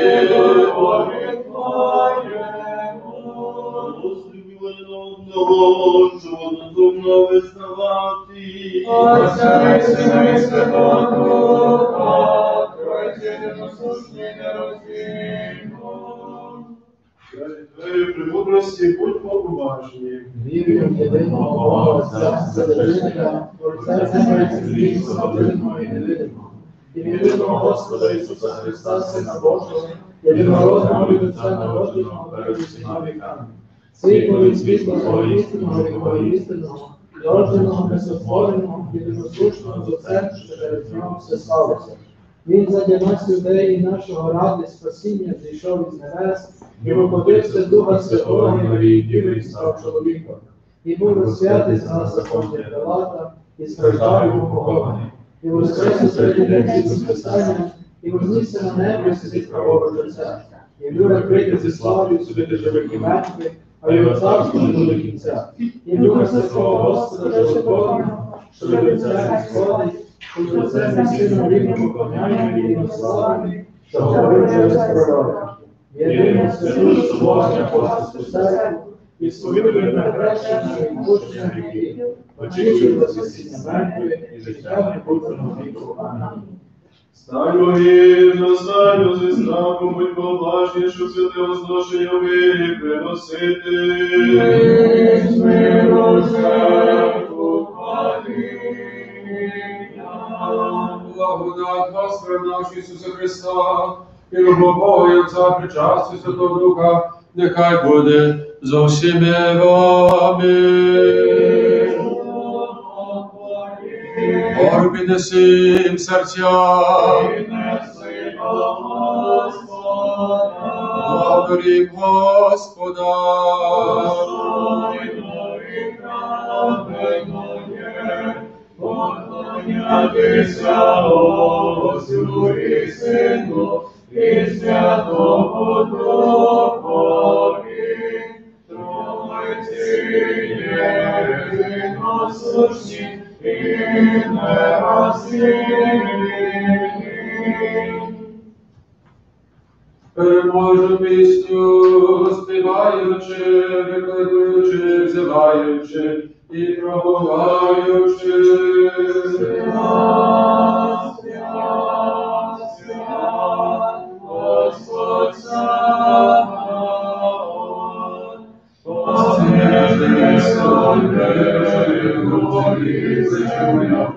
Що однодумно визнавати. Отця і Сина і Святого Духа, Тройці єдиносушні нероздільно. Твоєю премудрості будьмо уважні. Вірую в єдиного Бога, Отця, Вседержителя, Творця землі і землі, славного і невидимого. І в єдиного Господа Ісуса Христа, Сина Божого, єдинородного від Отця народженого перед усіма віками. Світло від світла Твого істинного, Твого істинного, родженого, несотвореного, єдиносушного з Отцем, що перед ним все сталося. Він задля нас, людей, і нашого ради спасіння зійшов із небес, і воплотився Духа Святого і Марії Діви, і став чоловіком. І був розп'ятий за нас законом Пилата, і страждав йому похований. І воскрес у третій день від Воскресання, і вознісся на небо, і сидить праворуч Отця. І буде прийти зі славою судити живих і мертвих, а його царство не буде кінця. І Духа Святого Господа Животворного, що від Отця сходить, і до Отцем і Сином рівно поклоняємо і славимо, що говорив через пророка. Єдиному святу Соборну апостольську церкву, і сповідуємо на хрещення і відпущення гріхів, очікуємо воскресіння мертвих і життя непутного віку. Амінь. Станьмо гідно, станьмо зі страхом, будь поважні, що святе возношення в вірі приносити. Благодать Господа нашого Ісуса Христа, і любов Бога і Отця, причастю Святого Духа, нехай буде з усіми вами. Бог піднесім серця. Благодарім Господа. Поклонятися Отцю і Сину і Святому Духові, Тройці єдиносущі і нероздільні. Переможу пісню, співаючи, викликаючи, взиваючи і промовляючи. Свят, свят, свят, Господь Саваоф, Господи, Господи, земля,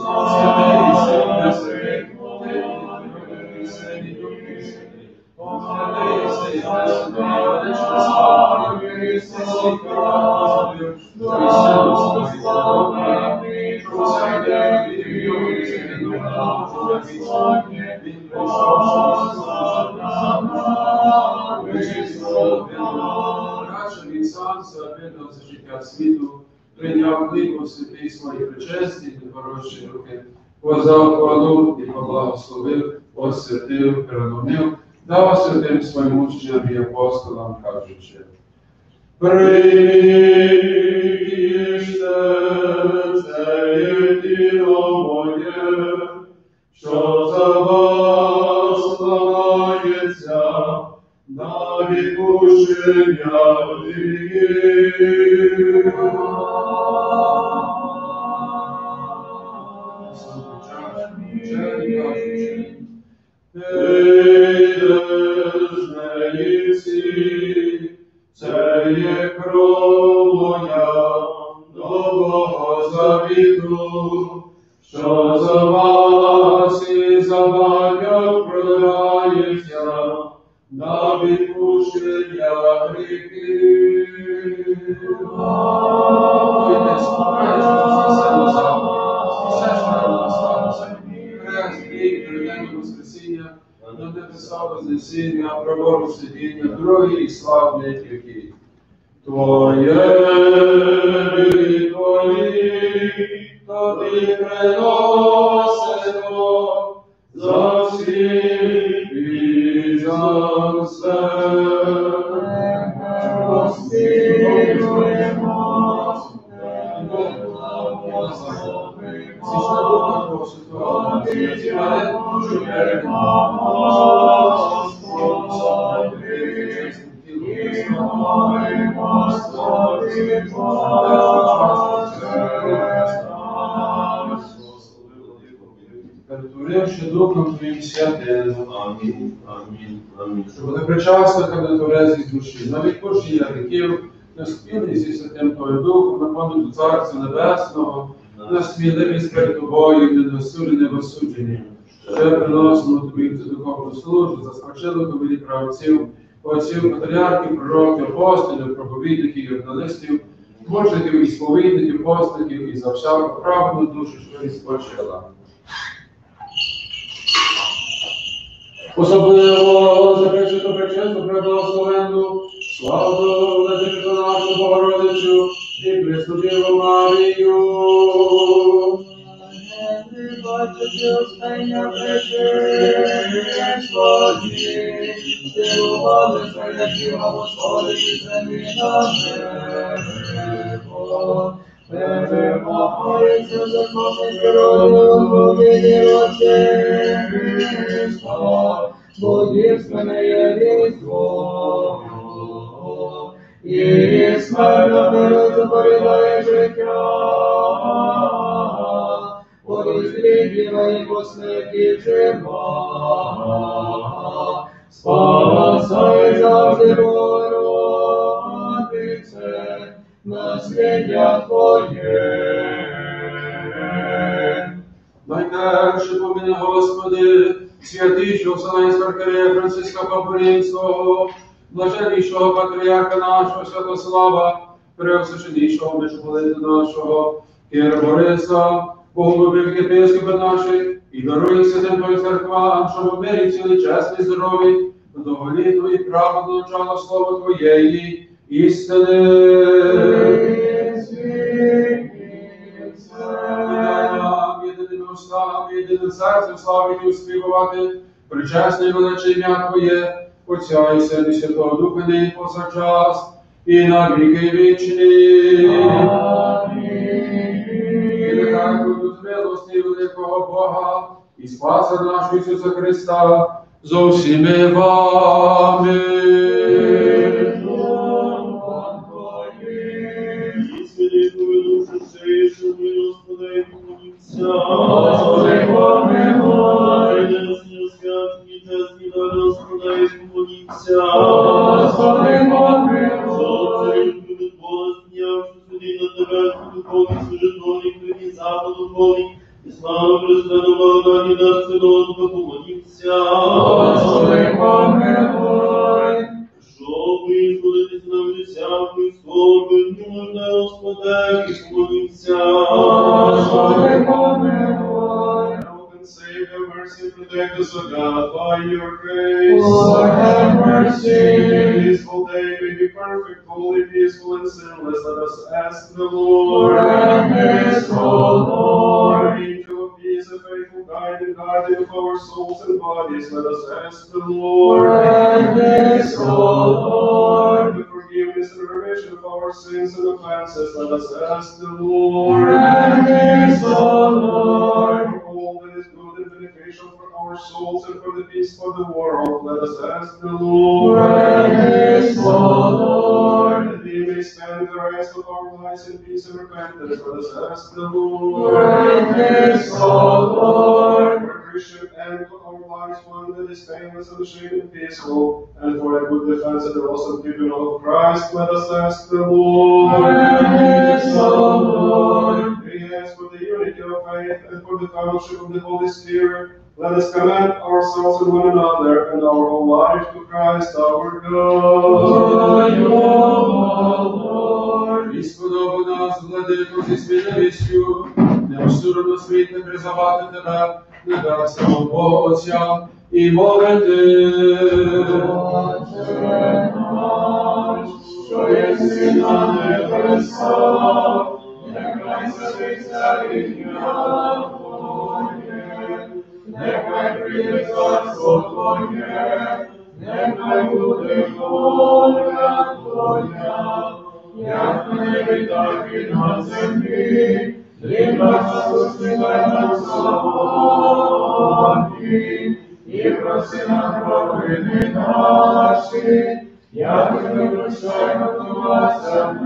Він сам видав за життя світу, прийняв хліб у святий свої причесті і непорочні руки, воздав хвалу і поблагословив, освятив, переломив, дав святим своїм учням і апостолам, кажучи: «Прийдіте, це є тіло моє, що за вас ламається на відпущення гріхів». Пийте ж неї всі, це є кров моя нового завіту, що за вас і за багатьох проливається на відпущення гріхів. Воскресіння, на небеса вознесіння, праворуч сидіння, другий і славний віки. Твоє і твої, тобі приносимо за всіх і за все. Перетворивши Духом Твоїм святим, Амінь, амінь, амінь. щоб вони причасника до тверезих душі, на відпущення гріхів, на спільність зі Святим Твоїм Духом, на понад Царства Небесного, на сміливість перед Тобою, не досуді, не осуджені. Ще приносимо Тобі цю духовну службу, за спочилу Тобі правців, отців, патріархів, пророків, апостолів, проповідників, євангелистів, мучеників і сповідників, постників і за всяку праведну душу, що і спочила. Особливо за пречисту, преблагословенну, славу владичицю нашу Богородицю і Пресвяту Марію. Бачити остання пречиство, цілували свояки Господи і землі на небо. Перемагається законом природою, віді Отцівства, Богівське є різдво. І смерть миру заповідає життя, порозрідіва і посмерті жива. Спасай завжди, Богородице, насліддя Твоє. Найперше поміни, Господи, святий, що Вселенського архієрея Франциска Папу Римського, блаженнішого патріарха нашого Святослава, преосвященнішого митрополита нашого, Кіра Бориса, Боголюбих єпископа наших, і даруй святим Твоїм церквам, щоб в мирі цілий чесний здоровий, довголітно і праведно навчало слово Твоєї істини. Єдиним устам, єдиним серцем славити і успівувати, причесне і величе ім'я Твоє, Отця і Сина і Святого Духа, нині повсякчас, і на віки вічні. І нехай будуть милості великого Бога і Спаса нашого Ісуса Христа зо всіми вами. Господи, помилуй. Господи, помилуй. І слава Христу, благодаті дарственного Духа, помолімся. Господи, помилуй. Щоб визволитись нам від всякої скорби, нужна Господи, і помолімся. Господи, помилуй. Help and save, have mercy, and protect us, O God, by your grace. Lord, have mercy. This whole day may be perfect, holy, peaceful, and sinless. Let us ask the Lord. Grant this, O Lord. Angel of peace, a faithful guide and guardian of our souls and bodies, let us ask the Lord. Grant this, O Lord. The forgiveness and remission of our sins and offenses, let us ask the Lord. Grant this, O Lord. For all that is good and beneficial for our souls and for the peace of the world, let us ask the Lord. Grant this, O Lord. That we may spend the rest of our lives in peace and repentance, let us ask the Lord. Grant this, O Lord. For a Christian end to our lives, one that is painless, unashamed, and peaceful, and for a good defense and the awesome tribunal of Christ, let us ask the Lord. Grant this, O Lord. We ask for the unity of faith and for the fellowship of the Holy Spirit. Let us commend ourselves and one another and our whole life to Christ our God. Lord. І сподобав нас, владико, зі сміливістю, неосуджено світ не призивати тебе, небесного Бога Отця, і молити. Отче наш, що єси на небесах, нехай святиться ім'я Твоє, нехай прийде царство Твоє, нехай буде воля Твоя, як на небі, так і на землі. Хліб наш насущний дай нам сьогодні, і проси нам провини наші, як ми прощаємо винуватцям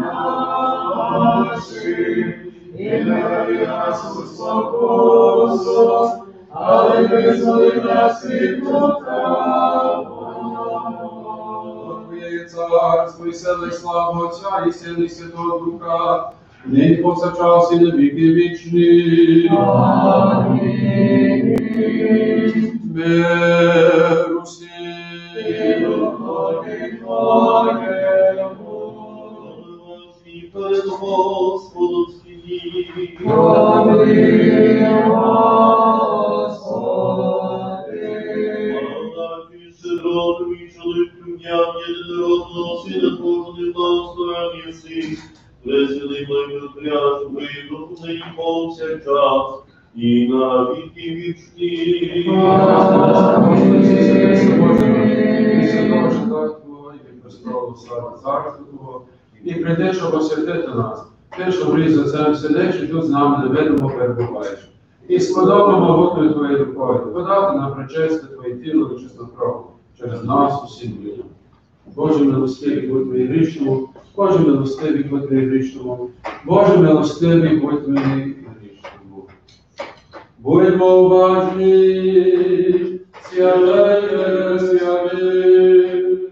нашим, і не веди нас у спокусу, але визволи нас від лукавого. Твоє є царство, і сила, і слава Отця, і Сина, і Святого Духа, нині повсякчас і на віки вічні. Амінь. Мир усім. Духові Твоєму, Перед Господом співі. помилуй, Господи. Благодаті щедроту і чоловіком єдинородного Сина Твого, благословен єси, пресвятий благословляш, вийду нині повсякчас, і на віки вічні. І прийди, щоб освятити нас. Ти, що в за цим сидиш, і тут з нами невидимо перебуваєш. І сподобно могутною Твоєю рукою подати нам причисти Твоє тіло і чисту кров через нас усім людям. Боже милостивий, будь Твій грішному, Боже милостивий, будь Твій грішному, Боже милостивий, будь Твій грішному. Будьмо уважні, сявайте, сяви.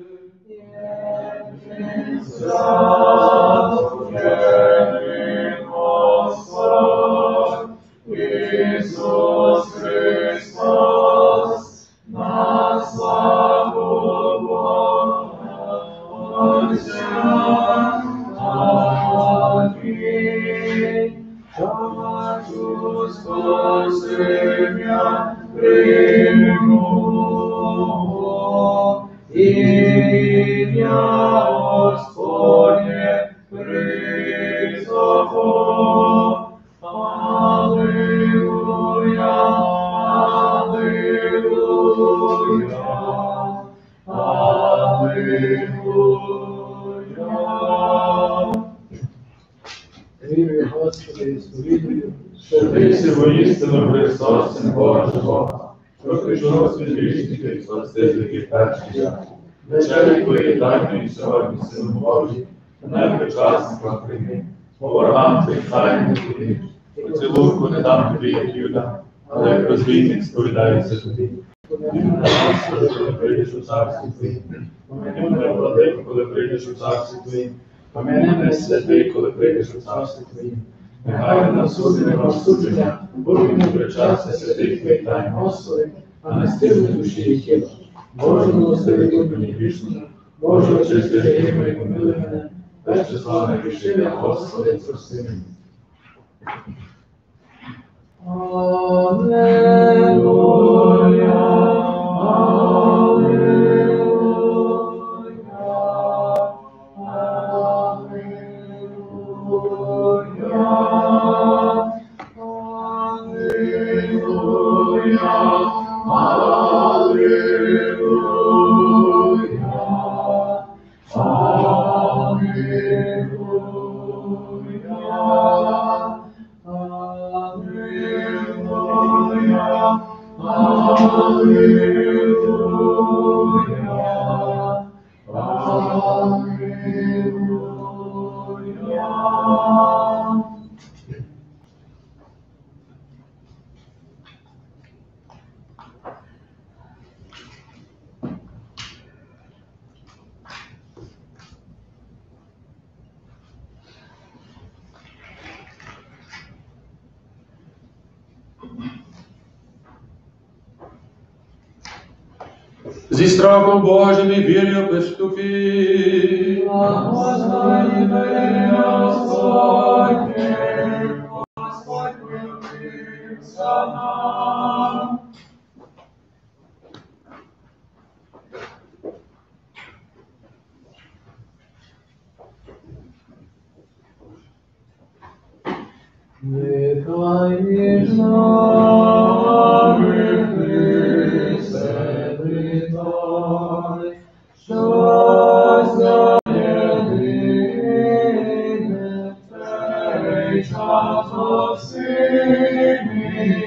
Ісус Христос, на славу Бога. Tomatus consemia primum, Inia Господне Христово. Alleluia, Alleluia, Alleluia. Вірую, Господи, сповідую, що ти си воістину Христос, Син Божий Бога, що прийшов світ грішники і спасти перший час. Вечері твої дайної сьогодні, Сину Божий, найпричасником прийми, по ворогам твоїх тайних тобі, поцілунку не дам тобі, як Юда, але як розбійник сповідається тобі. Господи, коли прийдеш у царстві твоїм, помяни мене, владико, коли прийдеш у царстві твоїм, помяни мене, святий, коли прийдеш у царстві твоїм. Нехай не насуди розсудження, будь не причастя святих твоїх тайн, Господи, а не стигли душі і тіла. Боже, милостивий будь мені грішному, Боже, очисти гріхи мої, помилуй мене, без числа не грішив я, Господи, прости мені. Alleluia, Зі страхом Божим і вір'ю приступи. Господи, бери Господь, Господь вилився нам. Нехай між нами Христе придай, щось за єдине цей час осінній,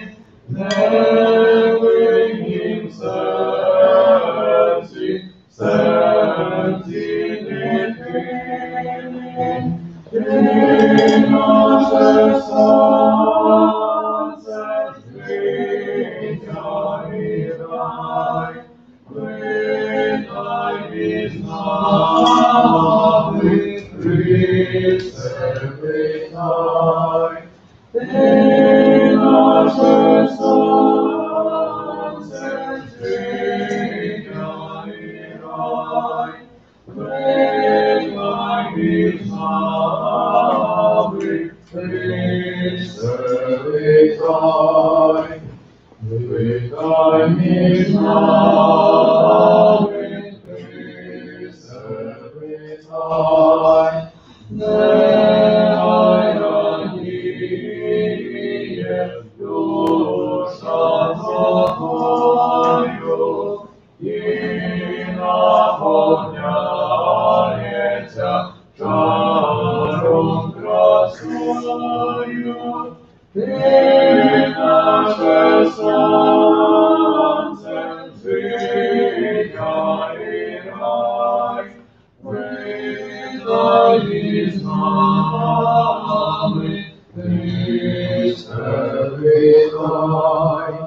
невиннім серці дитини. Ти наше сонце, життя і рай, видай між нами, Христе, видай. Ти наше сонце, життя і рай, видай між нами, Христе, видай. Видай між нами, Христе, видай. Нехай радіє душа Твою і наповняється чаром красою. Ти наше сонце, життя і рай, видай між нами, Христе, видай.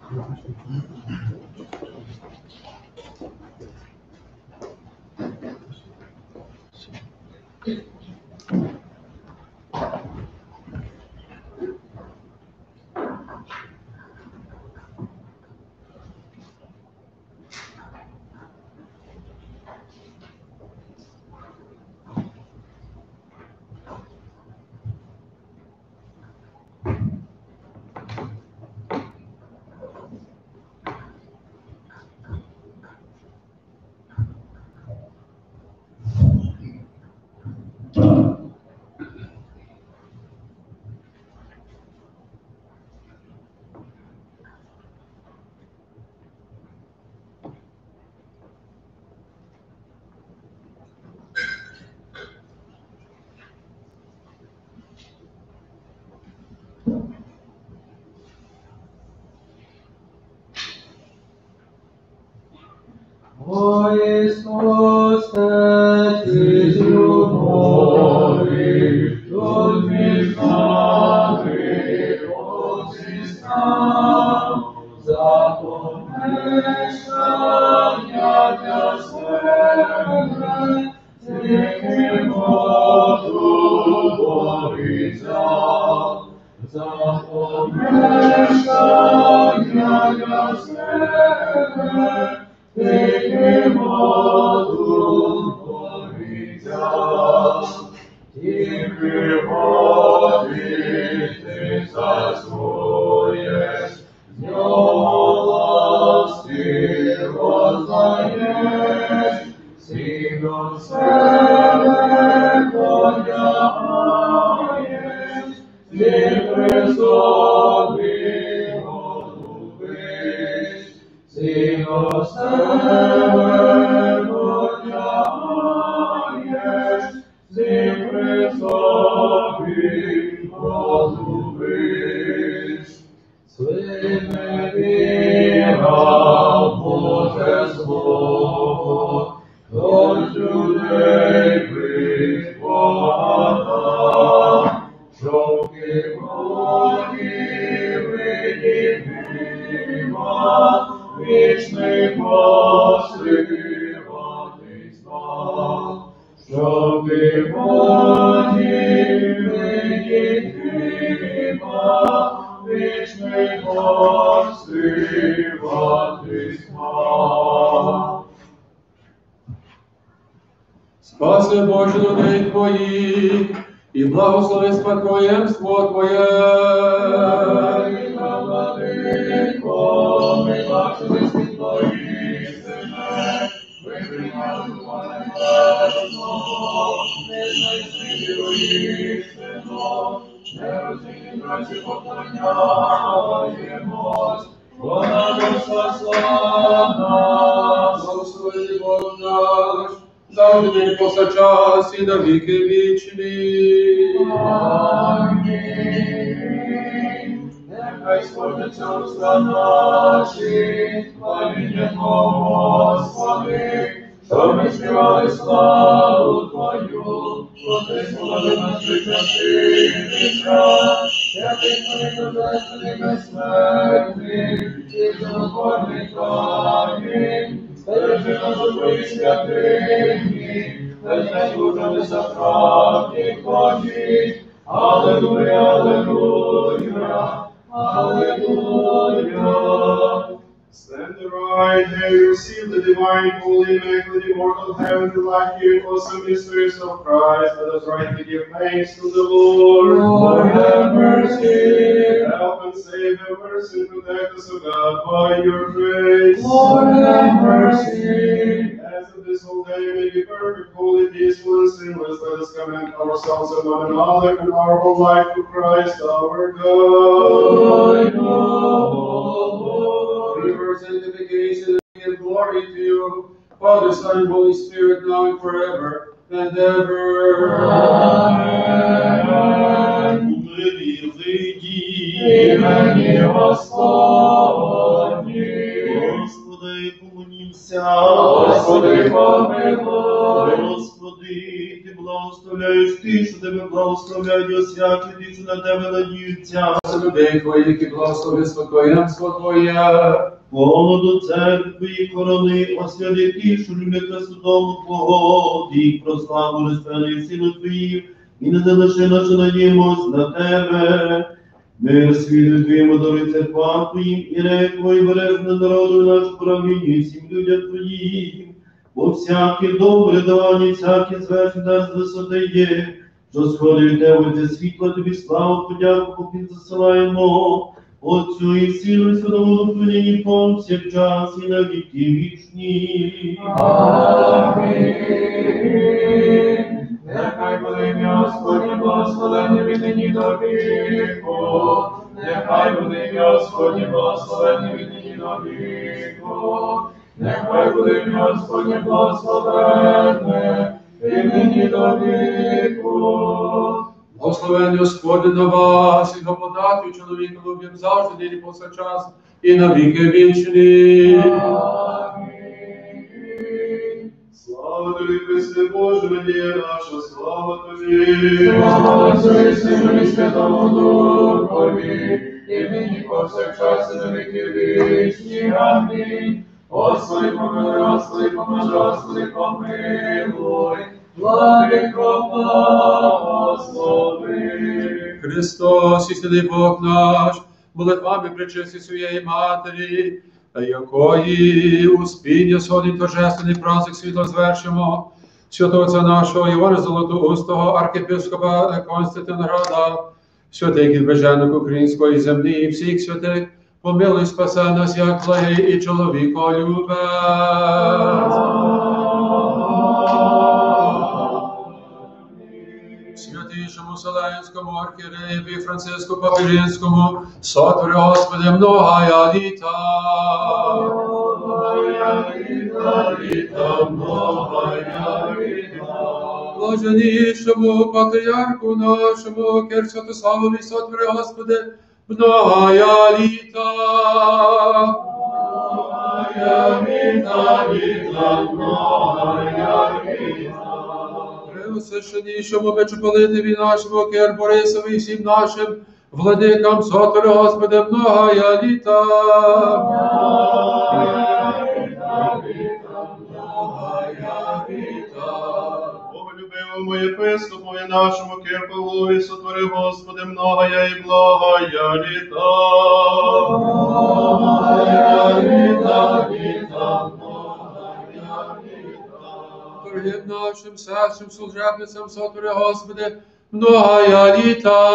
O Iisus, te iubori, Dormition, posistam, zapomnešania te sebe, Tecimotu borizam, zapomnešania te sebe, Tecimotu borizam, Ty zasłujesz, z nią łaski rozdajesz, Synu sebe podziałajesz, Ty Chrystowi odbyś, Synu sebe podziałajesz, Ty Chrystowi odbyś. Słymy wieram Boże Słowo, Lord today with Father, Szoki Bogi wyniewima, wiecznej mocy zbaw. Szoki Bogi wyniewima, wiecznej mocy zbaw. Спаси Боже людей Твоїх, і благослови спокоємство Твоє. Владико, ми бачили світло істини, ви прийняли Духа Небесного, не знайшли істину, не розумні браті поклоняємось, вона дошла славна, Благослови Бог наш, завжди і повсякчас і на віки вічні. Амінь. Нехай сходяться уста наші, хваління Господи, що ми співали славу Твою, Господи наші святилища, святий Твої божественний безсмертний, і животворний камінь, збережи нас у Твоїй святині, хай служимося правді Твоїй. Аллилуйя, аллилуйя, аллилуйя. Stand right there, you receive the divine, holy, immaculate, immortal, heavenly life here, awesome mysteries of Christ. Let us rightly give thanks to the Lord. Lord, have mercy. Help and save, have mercy, and protect us, O God, by your grace. Lord, have mercy. As of this whole day may be perfect, holy, peaceful, and sinless, let us commend ourselves and one another and our whole life to Christ our God. Through your sanctification, we give glory to you, Father, Son, and Holy Spirit, now and forever and ever. Amen. Імені Господні. Господи, помолімся. Господи, помилуй. Господи, ти благословляєш тих, що тебе благословляй і освячуй, що на тебе надіються. Людей твоїх, які благослови спокоєнство Твоє. Повно до церкви корони, освяти ті, що люблять на судому Твого, і прославу розпяли сину Твоїм, і не залиши нашу надіємось на тебе. Мир світу Твоєму даруй церквам Твоїм, і рекво, і бережне народу наш правління, і всім людям Твоїм. Бо всяке добре давання, всяке звершення дасть з висоти є, що сходить від тебе, те світло тобі славу, подяку поки засилаємо. Отцю і Сину, і Святому Духу, нині повсякчас, і на віки вічні. Амінь. Нехай буде ім'я Господнє благословенне від нині до віку. Нехай буде ім'я Господнє благословенне від нині до віку. Нехай буде ім'я Господнє благословенне від нині до віку. Благословення Господи на вас, і до податку чоловіка любим завжди, нині повсякчас, і на віки вічні. Амінь. Слава тобі, Христе Боже, надія наша, слава тобі. Слава Отцю і Сину і Святому Духові, і нині повсякчас і на віки вічні. Амінь. Господи, помилуй, Господи, помилуй, Господи, помилуй. Владико, благослови. Христос, істинний Бог наш, молитвами причисти своєї Матері, якої успіння сходить торжественний праздник світло звершимо, святого Отця нашого Івана Золотоустого, архієпископа Константинограда, святих відвержених української землі і всіх святих, помилуй, спаси нас, як благий і чоловіколюбець. Святійшому Вселенському архієреєві Франциску Папіринському, сотвори, Господи, многая літа. Многая літа, літа, многая літа. Блаженнішому патріарху нашому, Кир Святославові, сотвори, Господи, многая літа. Многая літа, літа, многая літа. Преосвященнішому митрополитові нашому, Кир Борисові, і всім нашим владикам, сотвори, Господи, многая літа. Многая літа, літа, многая літа. Боголюбивому єпископові нашому Кир Павлові, сотвори, Господи, многая і благая літа. Многая літа, літа, многая літа. Дорогим нашим сестрам, служебницям, сотвори, Господи, многая літа.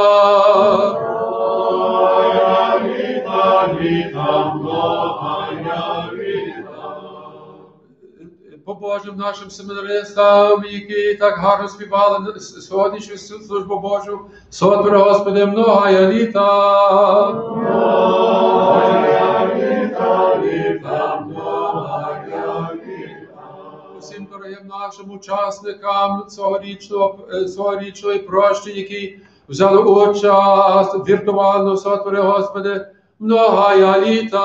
Многая літа, літа, многая літа. По Божим нашим семинаристам, які так гарно співали сьогоднішню службу Божу, сотвори, Господи, многая літа. Многая літа, літа, многая літа. Усім дорогим нашим учасникам цьогорічної прощі, які взяли участь віртуально, сотвори, Господи, многая літа.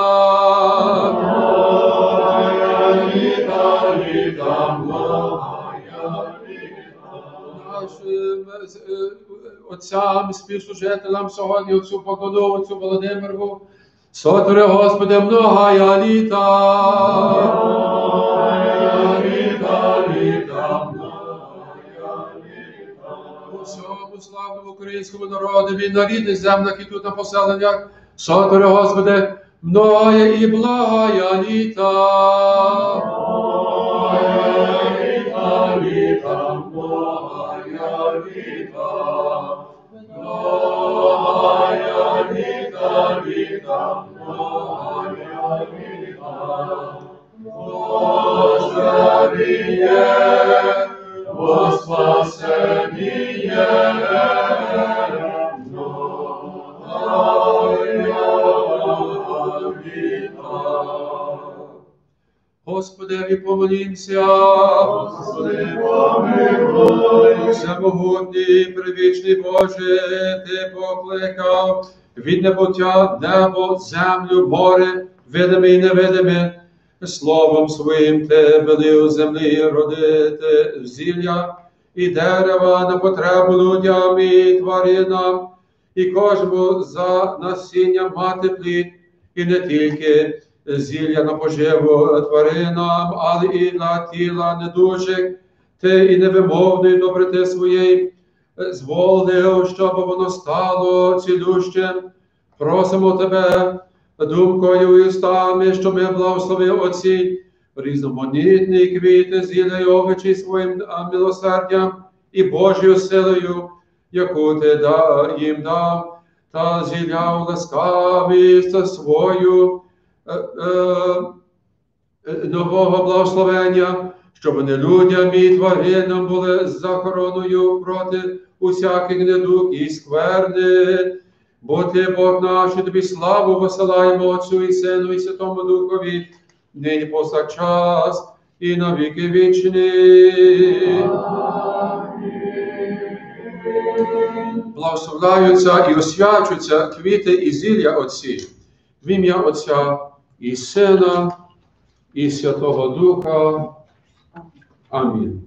Многая літа, літа, многая літа. Нашим отцям, співслужителям сьогодні, отцю Богдану, отцю Володимиру, сотвори, Господи, многая літа. Многая літа, літа, многая літа. Усьому славному українському народові, на рідних землях і тут на поселеннях, сотвори, Господи, многая і благая літа. Многая літа, літа, многая літа. Многая літа, літа, многая літа. Господи, во спасение, Господи, помолімся. Господи, помилуй. Всемогутній, привічний Боже, Ти покликав від небуття небо, землю, море, видиме і невидиме. Словом своїм Ти велів землі родити зілля і дерева на потребу людям і тваринам, і кожному за насіння мати плід, і не тільки зілля на поживу тваринам, але і для тіла недужих, ти і невимовної доброти своєї зволив, щоб воно стало цілющим. Просимо тебе думкою і устами, щоб ми благословив оці різноманітні квіти, зілля й овочі своїм милосердям і Божою силою, яку ти їм дав, та зіляв ласкавість свою нового благословення, щоб вони людям і тваринам були захороною проти усяких недуг і скверни. Бо ти, Бог наш, і тобі славу посилаємо Отцю і Сину і Святому Духові, нині повсякчас і на віки вічні. Благословляються і освячуються квіти і зілля Отці, в ім'я Отця і Сина і Святого Духа. Амінь.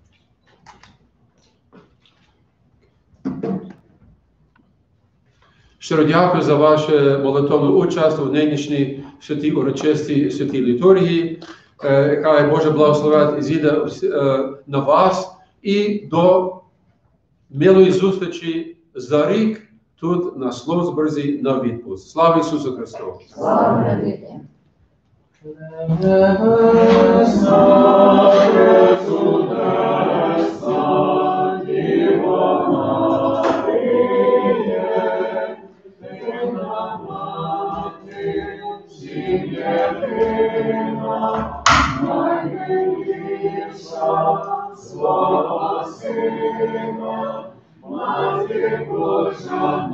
Щиро дякую за вашу молитовну участь у нинішній святій урочистій святій літургії. Хай Боже благословить зійде на вас і до милої зустрічі за рік тут на Sloatsburзі на відпуск. Слава Ісусу Христу! Слава Слава Сина, Мати Божа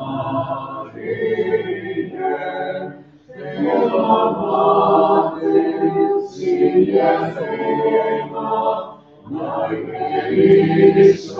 Марія, Сила Мати, Сім'я Сина, найвеличніша.